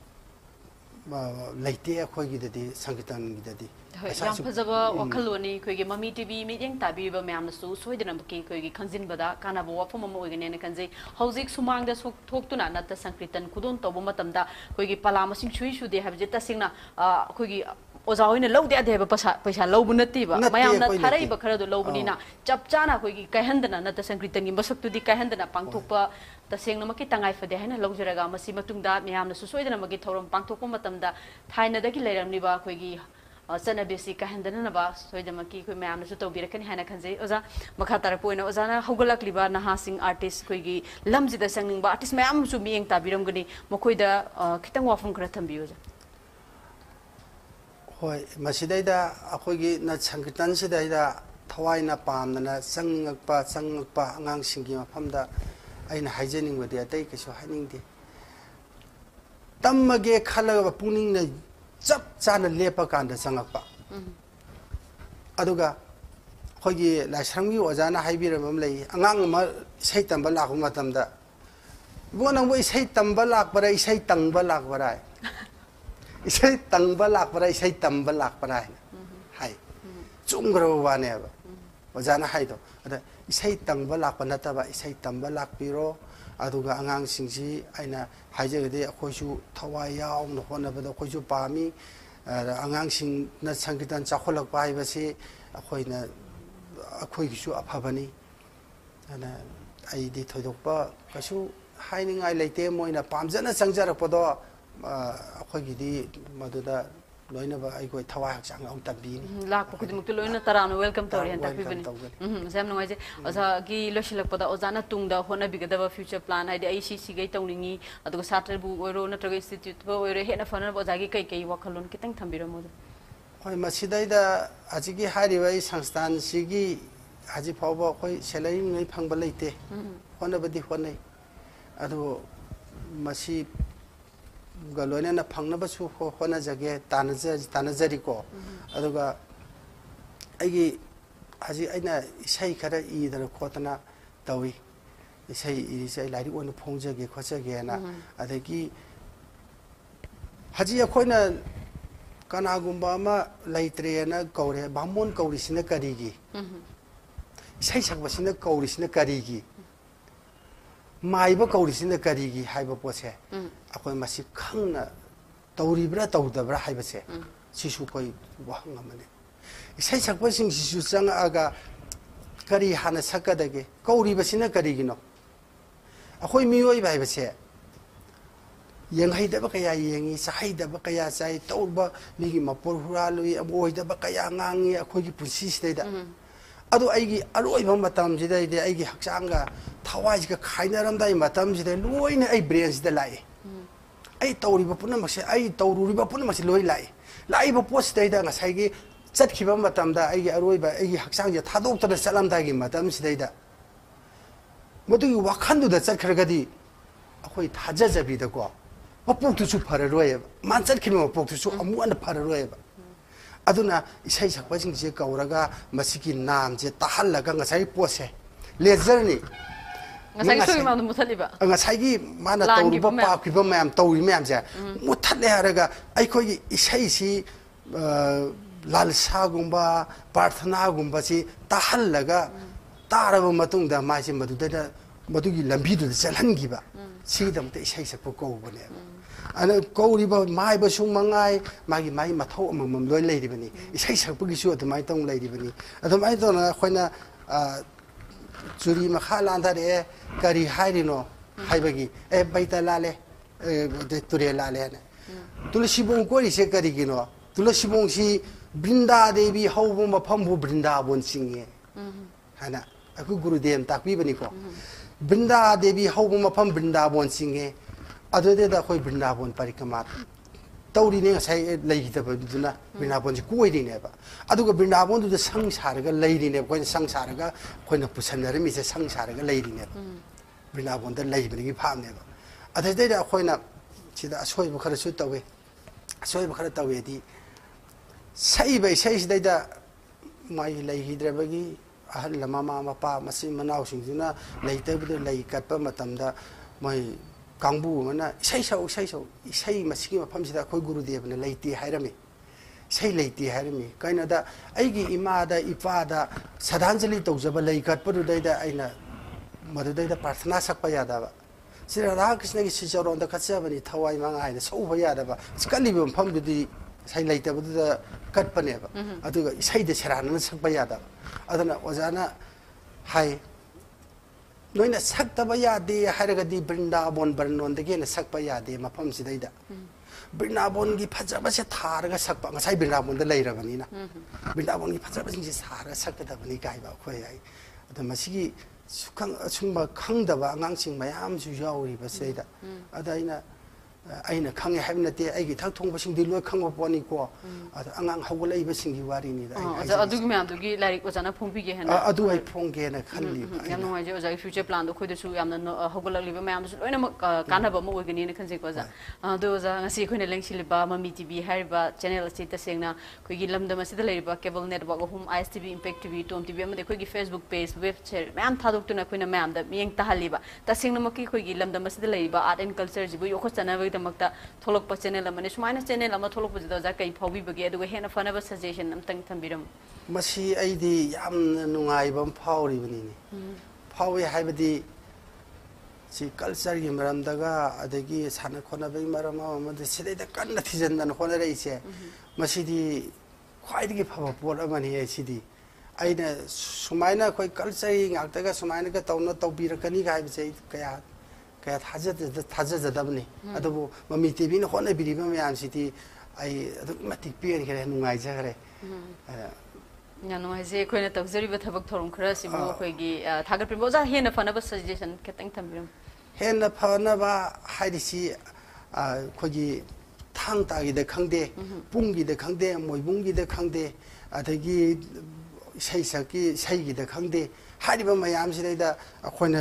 E: ꯂꯩꯇꯦ ꯑꯩꯈꯣꯏꯒꯤꯗꯗꯤ ꯁꯪꯒꯤꯇꯟꯒꯤꯗꯗꯤ
D: ꯌꯥꯝ ꯐꯖꯕ ꯋꯥꯈꯜꯂꯣꯟꯅꯤ ꯑꯩꯈꯣꯏꯒꯤ ꯃꯃꯤ ꯇꯤꯚꯤ ꯃꯤꯠꯌꯦꯡ ꯇꯥꯕꯤꯕ ꯃꯌꯥꯝꯅꯁꯨ ꯁꯣꯏꯗꯅꯃꯛꯀꯤ ꯑꯩꯈꯣꯏꯒꯤ ꯈꯪꯖꯤꯟꯕꯗ ꯀꯥꯟꯅꯕ ꯋꯥꯐꯝ ꯑꯃ ꯑꯣꯏꯒꯅꯦꯅ ꯈꯟꯖꯩ ꯍꯧꯖꯤꯛ ꯁꯨꯃꯥꯡꯗ ꯊꯣꯛꯇꯨꯅ ꯅꯠꯇ ꯁꯪꯀ꯭ꯔꯤꯇꯟ ꯈꯨꯗꯣꯟ ꯇꯧꯕ ꯃꯇꯝꯗ ꯑꯩꯈꯣꯏꯒꯤ ꯄꯂꯥ ꯃꯁꯤꯡ ꯁꯨꯏ ꯁꯨꯗꯦ ꯍꯥꯏꯕꯁꯦ ꯇꯁꯦꯡꯅ ꯑꯩꯈꯣꯏꯒꯤ ꯑꯣꯖꯥ ꯍꯣꯏꯅ ꯂꯧꯗꯦ ꯌꯥꯗꯦ ꯍꯥꯏꯕ ꯄꯩꯁꯥ ꯄꯩꯁꯥ ꯂꯧꯕ ꯅꯠꯇꯦꯕ ꯃꯌꯥꯝꯅ ꯊꯥꯔꯛꯏꯕ ꯈꯔꯗꯣ ꯂꯧꯕꯅꯤꯅ ꯆꯞ ꯆꯥꯅ ꯑꯩꯈꯣꯏꯒꯤ ꯀꯥꯏꯍꯟꯗꯅ ꯅꯠꯇ ꯁꯪꯀ꯭ꯔꯤꯇꯟꯒꯤ ꯃꯁꯛꯇꯨꯗꯤ ꯀꯥꯏꯍꯟꯗꯅ ꯄꯥꯡꯊꯣꯛꯄ ꯇꯁꯦꯡꯅꯃꯛꯀꯤ ꯇꯉꯥꯏ ꯐꯗꯦ ꯍꯥꯏꯅ ꯂꯧꯖꯔꯒ ꯃꯁꯤ ꯃꯇꯨꯡꯗ ꯃꯌꯥꯝꯅꯁꯨ ꯁꯣꯏꯗꯅꯃꯛꯀꯤ ꯊꯧꯔꯝ ꯄꯥꯡꯊꯣꯛꯄ ꯃꯇꯝꯗ ꯊꯥꯏꯅꯗꯒꯤ ꯂꯩꯔꯝꯂꯤꯕ ꯑꯩꯈꯣꯏꯒꯤ ꯆꯠꯅꯕꯤꯁꯤ ꯀꯥꯏꯍꯟꯗꯅꯕ ꯁꯣꯏꯗꯅꯃꯛꯀꯤ ꯑꯩꯈꯣꯏ ꯃꯌꯥꯝꯅꯁꯨ ꯇꯧꯕꯤꯔꯛꯀꯅꯤ ꯍꯥꯏꯅ ꯈꯟꯖꯩ ꯑꯣꯖꯥ ꯃꯈꯥ ꯇꯥꯔꯛꯄ ꯑꯣꯏꯅ ꯑꯣꯖꯥꯅ ꯍꯧꯒꯠꯂꯛꯂꯤꯕ ꯅꯍꯥꯁꯤꯡ ꯑꯥꯔꯇꯤꯁ ꯑꯩꯈꯣꯏꯒꯤ ꯂꯝꯁꯤꯗ ꯆꯪꯅꯤꯡꯕ ꯑꯥꯔꯇꯤꯁ ꯃꯌꯥꯝ ꯑꯃꯁꯨ ꯃꯤꯠꯌꯦꯡ ꯇꯥꯕꯤꯔꯝꯒꯅꯤ ꯃꯈꯣꯏꯗ ꯈꯤꯇꯪ ꯋꯥꯐꯝ ꯈꯔ ꯊꯝꯕꯤꯌꯨ ꯑꯣꯖꯥ
E: ꯍꯣꯏ ꯃꯁꯤꯗꯩꯗ ꯑꯩꯈꯣꯏꯒꯤ ꯁꯪꯀꯤꯔꯇꯟꯁꯤꯗꯩꯗ ꯊꯋꯥꯏꯅ ꯄꯥꯝꯗꯅ ꯆꯪꯉꯛꯄ ꯆꯪꯉꯛꯄ ꯑꯉꯥꯡꯁꯤꯡꯒꯤ ꯃꯐꯝꯗ ꯑꯩꯅ ꯍꯥꯏꯖꯅꯤꯡꯕꯗꯤ ꯑꯇꯩ ꯀꯩꯁꯨ ꯍꯥꯏꯅꯤꯡꯗꯦ ꯇꯝꯃꯒꯦ ꯈꯜꯂꯒ ꯄꯨꯛꯅꯤꯡꯅ ꯆꯞ ꯆꯥꯅ ꯂꯦꯞꯄ ꯀꯥꯟꯗ ꯆꯪꯉꯛꯄ ꯑꯗꯨꯒ ꯑꯩꯈꯣꯏꯒꯤ ꯂꯥꯏꯁ꯭ꯔꯝꯒꯤ ꯑꯣꯖꯥꯅ ꯍꯥꯏꯕꯤꯔꯝꯕ ꯑꯃ ꯂꯩ ꯑꯉꯥꯡ ꯑꯃ ꯏꯁꯩ ꯇꯝꯕ ꯂꯥꯛꯄ ꯃꯇꯝꯗ ꯏꯕꯣ ꯅꯪꯕꯨ ꯏꯁꯩ ꯇꯝꯕ ꯂꯥꯛꯄꯔꯥ ꯏꯁꯩ ꯇꯪꯕ ꯂꯥꯛꯄꯔꯥ ꯏꯁꯩ ꯇꯪꯕ ꯂꯥꯛꯄꯔꯥ ꯏꯁꯩ ꯇꯝꯕ ꯂꯥꯛꯄꯔꯥ ꯍꯥꯏꯅ ꯍꯥꯏ ꯆꯨꯝꯈ꯭ꯔꯕ ꯋꯥꯅꯦꯕ ꯑꯣꯖꯥꯅ ꯍꯥꯏꯗꯣ ꯑꯗ ꯏꯁꯩ ꯇꯪꯕ ꯂꯥꯛꯄ ꯅꯠꯇꯕ ꯏꯁꯩ ꯇꯝꯕ ꯂꯥꯛꯄꯤꯔꯣ ꯑꯗꯨꯒ ꯑꯉꯥꯡꯁꯤꯡꯁꯤ ꯑꯩꯅ ꯍꯥꯏꯖꯒꯗꯤ ꯑꯩꯈꯣꯏꯁꯨ ꯊꯋꯥꯏ ꯌꯥꯎꯅ ꯍꯣꯠꯅꯕꯗ ꯑꯩꯈꯣꯏꯁꯨ ꯄꯥꯝꯃꯤ ꯑꯉꯥꯡꯁꯤꯡꯅ ꯁꯪꯀꯤꯔꯇꯟ ꯆꯥꯎꯈꯠꯂꯛꯄ ꯍꯥꯏꯕꯁꯤ ꯑꯩꯈꯣꯏꯅ ꯑꯩꯈꯣꯏꯒꯤꯁꯨ ꯑꯐꯕꯅꯤ ꯑꯗꯨꯅ ꯑꯩꯗꯤ ꯊꯣꯏꯗꯣꯛꯄ ꯀꯩꯁꯨ ꯍꯥꯏꯅꯤꯡꯉꯥꯏ ꯂꯩꯇꯦ ꯃꯣꯏꯅ ꯄꯥꯝꯖꯅ ꯆꯪꯖꯔꯛꯄꯗꯣ ꯑꯩꯈꯣꯏꯒꯤꯗꯤ ꯃꯗꯨꯗ ꯂꯣꯏꯅꯕ ꯑꯩꯈꯣꯏ ꯊꯋꯥꯏ ꯍꯛꯆꯥꯡ ꯌꯥꯎꯅ ꯇꯝꯕꯤꯅꯤ
D: ꯂꯥꯛꯄ ꯈꯨꯗꯤꯡꯃꯛꯇ ꯂꯣꯏꯅ ꯇꯔꯥꯝꯅ ꯋꯦꯜꯀꯝ ꯇꯧꯔꯤ ꯍꯥꯏꯅ ꯇꯥꯛꯄꯤꯕꯅꯤ ꯃꯁꯤ ꯌꯥꯝ ꯅꯨꯡꯉꯥꯏꯖꯩ ꯑꯣꯖꯥꯒꯤ ꯂꯣꯏꯁꯤꯜꯂꯛꯄꯗ ꯑꯣꯖꯥꯅ ꯇꯨꯡꯗ ꯍꯣꯠꯅꯕꯤꯒꯗꯕ ꯐ꯭ꯌꯨꯆꯔ ꯄ꯭ꯂꯥꯟ ꯍꯥꯏꯗꯤ ꯑꯩ ꯁꯤ ꯁꯤꯒꯩ ꯇꯧꯅꯤꯡꯉꯤ ꯑꯗꯨꯒ ꯁꯥꯇ꯭ꯔꯕꯨ ꯑꯣꯏꯔꯣ ꯅꯠꯇ꯭ꯔꯒ ꯏꯟꯁꯇꯤꯇ꯭ꯌꯨꯠꯄꯨ ꯑꯣꯏꯔꯣ ꯍꯦꯟꯅ ꯐꯅꯕ ꯑꯣꯖꯥꯒꯤ ꯀꯩ ꯀꯩ ꯋꯥꯈꯜꯂꯣꯟ ꯈꯤꯇꯪ ꯊꯝꯕꯤꯔꯝꯃꯣ
E: ꯍꯣꯏ ꯃꯁꯤꯗꯩꯗ ꯍꯧꯖꯤꯛꯀꯤ ꯍꯥꯏꯔꯤꯕ ꯑꯩ ꯁꯪꯁꯊꯥꯟꯁꯤꯒꯤ ꯍꯧꯖꯤꯛ ꯐꯥꯎꯕ ꯑꯩꯈꯣꯏ ꯁꯦꯂꯔꯤ ꯅꯨꯡꯂꯩ ꯐꯪꯕ ꯂꯩꯇꯦ ꯍꯣꯠꯅꯕꯗꯤ ꯍꯣꯠꯅꯩ ꯑꯗꯨ ꯃꯁꯤ ꯒ ꯂꯣꯏꯅꯅ ꯐꯪꯅꯕꯁꯨ ꯍꯣꯠꯅꯖꯒꯦ ꯇꯥꯟꯅꯖꯔꯤꯀꯣ ꯑꯗꯨꯒ ꯑꯩꯒꯤ ꯍꯧꯖꯤꯛ ꯑꯩꯅ ꯏꯁꯩ ꯈꯔ ꯏꯗꯅ ꯈꯣꯠꯇꯅ ꯇꯧꯏ ꯏꯁꯩ ꯏꯔꯤꯁꯦ ꯑꯩ ꯂꯥꯏꯔꯤꯛ ꯑꯣꯏꯅ ꯐꯣꯡꯖꯒꯦ ꯈꯣꯠꯆꯒꯦꯅ ꯑꯗꯒꯤ ꯍꯧꯖꯤꯛ ꯑꯩꯈꯣꯏꯅ ꯀꯅꯥꯒꯨꯝꯕ ꯑꯃ ꯂꯩꯇ꯭ꯔꯦꯅ ꯀꯧꯔꯦ ꯕꯥꯃꯣꯟ ꯀꯧꯔꯤꯁꯤꯅ ꯀꯔꯤꯒꯤ ꯏꯁꯩ ꯁꯛꯄꯁꯤꯅ ꯀꯧꯔꯤꯁꯤꯅ ꯀꯔꯤꯒꯤ ꯃꯥꯏꯕ ꯀꯧꯔꯤꯁꯤꯅ ꯀꯔꯤꯒꯤ ꯍꯥꯏꯕ ꯄꯣꯠꯁꯦ ꯑꯩꯈꯣꯏ ꯃꯁꯤ ꯈꯪꯅ ꯇꯧꯔꯤꯕ꯭ꯔꯥ ꯇꯧꯗꯕ꯭ꯔꯥ ꯍꯥꯏꯕꯁꯦ ꯁꯤꯁꯨ ꯑꯩꯈꯣꯏ ꯋꯥꯍꯪ ꯑꯃꯅꯤ ꯏꯁꯩ ꯁꯛꯄꯁꯤꯡꯁꯤꯁꯨ ꯆꯪꯉꯛꯑꯒ ꯀꯔꯤ ꯍꯥꯟꯅ ꯁꯛꯀꯗꯒꯦ ꯀꯧꯔꯤꯕꯁꯤꯅ ꯀꯔꯤꯒꯤꯅꯣ ꯑꯩꯈꯣꯏ ꯃꯤꯑꯣꯏꯕ ꯍꯥꯏꯕꯁꯦ ꯌꯦꯡꯍꯩꯗꯕ ꯀꯌꯥ ꯌꯦꯡꯉꯤ ꯆꯥꯍꯩꯗꯕ ꯀꯌꯥ ꯆꯥꯏ ꯇꯧꯕ ꯃꯤꯒꯤ ꯃꯄꯣꯔ ꯍꯨꯔꯥꯜꯂꯨꯏ ꯑꯣꯏꯗꯕ ꯀꯌꯥ ꯉꯥꯡꯉꯤ ꯑꯩꯈꯣꯏꯒꯤ ꯄꯨꯟꯁꯤꯁꯤꯗꯩꯗ ꯑꯗꯨ ꯑꯩꯒꯤ ꯑꯔꯣꯏꯕ ꯃꯇꯝꯁꯤꯗꯩꯗꯤ ꯑꯩꯒꯤ ꯍꯛꯆꯥꯡꯒ ꯊꯋꯥꯏꯁꯤꯒ ꯈꯥꯏꯅꯔꯝꯗꯥꯏ ꯃꯇꯝꯁꯤꯗ ꯂꯣꯏꯅ ꯑꯩ ꯕ꯭ꯔꯦꯟꯁꯤꯗ ꯂꯥꯛꯏ ꯑꯩ ꯇꯧꯔꯤꯕ ꯄꯨꯝꯅꯃꯛꯁꯦ ꯑꯩ ꯇꯧꯔꯨꯔꯤꯕ ꯄꯨꯝꯅꯃꯛꯁꯦ ꯂꯣꯏ ꯂꯥꯛꯏ ꯂꯥꯛꯏꯕ ꯄꯣꯠꯁꯤꯗꯩꯗ ꯉꯁꯥꯏꯒꯤ ꯆꯠꯈꯤꯕ ꯃꯇꯝꯗ ꯑꯩꯒꯤ ꯑꯔꯣꯏꯕ ꯑꯩꯒꯤ ꯍꯛꯆꯥꯡꯁꯦ ꯊꯥꯗꯣꯛꯇꯅ ꯆꯠꯂꯝꯗꯥꯏꯒꯤ ꯃꯇꯝꯁꯤꯗꯩꯗ ꯃꯗꯨꯒꯤ ꯋꯥꯈꯜꯗꯨꯗ ꯆꯠꯈ꯭ꯔꯒꯗꯤ ꯑꯩꯈꯣꯏ ꯊꯥꯖꯖꯕꯤꯗꯀꯣ ꯃꯄꯣꯛꯇꯨꯁꯨ ꯐꯔꯔꯣꯏꯑꯕ ꯃꯥ ꯆꯠꯈꯤꯕ ꯃꯄꯣꯛꯇꯨꯁꯨ ꯑꯃꯨꯛ ꯍꯟꯅ ꯐꯔꯔꯣꯏꯑꯕ ꯑꯗꯨꯅ ꯏꯁꯩ ꯁꯛꯄꯁꯤꯡꯁꯦ ꯀꯧꯔꯒ ꯃꯁꯤꯒꯤ ꯅꯥꯝꯁꯦ ꯇꯥꯍꯜꯂꯒ ꯉꯁꯥꯏꯒꯤ ꯄꯣꯠꯁꯦ ꯂꯦꯖꯔꯅꯤ
D: ngasai sui ma muthali ba
E: ngasai gi mana tawru ba pa ki ba mayam tawri mayam ja muthale haraga ai khoi gi isai si lalsa gumba parthana gumba si tahallaga taraba matung da ma si madu da madu gi lambi du chalhan gi ba si dam te isai sa ko ko bane ana ko ri ba mai ba sung mangai magi mai mathau amam loi lei ri bani isai sa pu gi su da mai tong lei ri bani adam ai to na khoina Juri makhala andare kari hairino haibagi e baita lale de ture lale ne tulsi bong ko ri se kari gino tulsi bong si brinda devi haubo ma phambu brinda bon singhe hana aku guru dem takbi bani ko brinda devi haubo ma pham brinda bon singhe adode da khoi brinda bon parikama tawri ne sai lei da biduna brinabon ji koi ri ne ba aduga brinabon du sang saraga lei ri ne ko sang saraga koina pusanare mi se sang saraga lei ri ne brinabon da lei bi gi pham ne ba adai da koina sida asoi ba khara su tawe asoi ba khara tawe di sai bai sai sida da mai lei hidra ba gi ahal lama ma ma pa masi manau sing juna lei ta bu lei kat pa matam da mai Kangbu mana isai sau isai sau isai masiki mafam sida khoi guru dev na leiti hairami sai leiti hairami kaina da aigi ima da ipa da sadhanjali tawjaba leikat padu dai da aina madu dai da prarthana sakpa yada ba sira ra krishna gi sicharon da khatsa bani thawai manga haina sau ba yada ba skali bam pham du di sai leita bu da kat pane ba aduga isai da sarana sakpa yada adana ojana hai noina sakta ba yade haragadi brindaban barnon de gena sakpa yade mafam sidaida brindaban gi phajaba se tharaga sakpa ngasai brindaban da leirabani na brindaban gi phajaba sing se thara sakta da bani kai ba khoi ai ada masigi sukang sungba khangdaba angang sing mayam su yauri ba seida ada ina aina khange haibna te aigi thak thongba sing di loi khangba poni ko ada angang hawlai ba sing gi wari ni da
D: ai adu gi myam du gi larik ojana phongpi ge hen
E: adu ai phongge na khalli
D: yam no je ojai future plan do khoi de su yam na hawlak li ba myam su loina kana ba mo ogani ne khanse ko za adu za ngasi khoi ne lengsil ba mami tv hariba channel asi ta sengna khoi gi lamdam asi da leriba cable network hum is tv impact tv tom tv am de khoi gi facebook page web share myam thadok tu na khoi na myam da miyeng ta haliba ta sengna maki khoi gi lamdam asi da leriba art and culture ji bu yo khosana ba makta tholok pa channel amane sumaina channel ama tholok pa da kai phawi bagi aduga hena fanaba suggestion amtang thambiram
E: masi aidi yam nungai bam phauri bani ni phawi haibadi si culture gi maram daga adagi sana khona bai maram ama de sidai da kan thijan dan khona rei se masi di khwai digi phaba pot amani ai sidi aina sumaina khoi culture ngak daga sumaina ka tawna tawbirakani ga haibse kaya kaya thaja thaja jadabni adubu mami tv na khona biriba mayam siti ai adu matik pian kare nungai ja kare
D: nya no haje khoina tawjari ba thabak thorum khara sibu khoi gi thagar pin boza hena fana ba suggestion ketang thambiram
E: hena fana ba haidisi khoi gi thang ta gi de khangde pung gi de khangde moi bung gi de khangde adagi sai saki sai gi de khangde hariba mayam sidai da khoina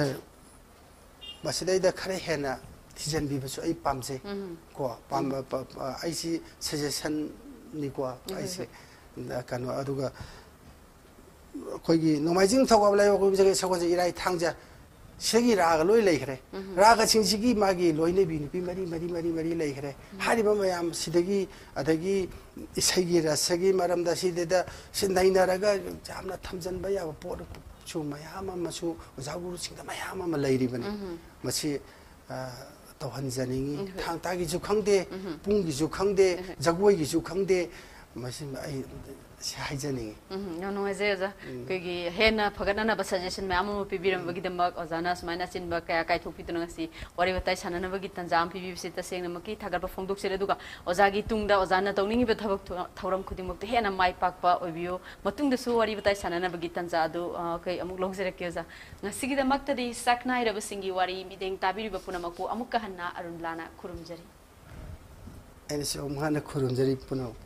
E: Masidai khare hena thijan bi basu ai pamse ko pam ai si suggestion ni ko ai si kanu aduga khoi nomaijing thawab lai ko jage sago je irai thangja segi raga loi lei khare raga singsi magi loine bi ni mari mari mari mari lei khare hariba mayam sidagi adagi isagi rasagi maramda sideda sindaina raga jamna thamjan ba ya por chu mayam ma su jaguru singda mayam ma leiri bani masi tawhan janingi thang ta gi ju khangde pung gi ju khangde jagoi gi ju khangde masi ai sai janingi
D: no no je ja ke gi hena phagana na ba suggestion ma amu pibiram bagi damak ozana smaina sin ba kaya kai thopi tuna si wari batai sanana bagi tanjam pibi se ta seng namaki thagar ba phongduk se duga ozagi tungda ozana tawningi ba thabak thauram khuding mak hena mai pak pa obiyo matung da su wari batai sanana bagi tanja du kai amuk long se rakyo ja ngasi gi damak ta di Saknairaba Singee wari mideng tabiri ba puna makpu amuk ka hanna arunlana khurumjari
E: ene se omhana khurumjari puna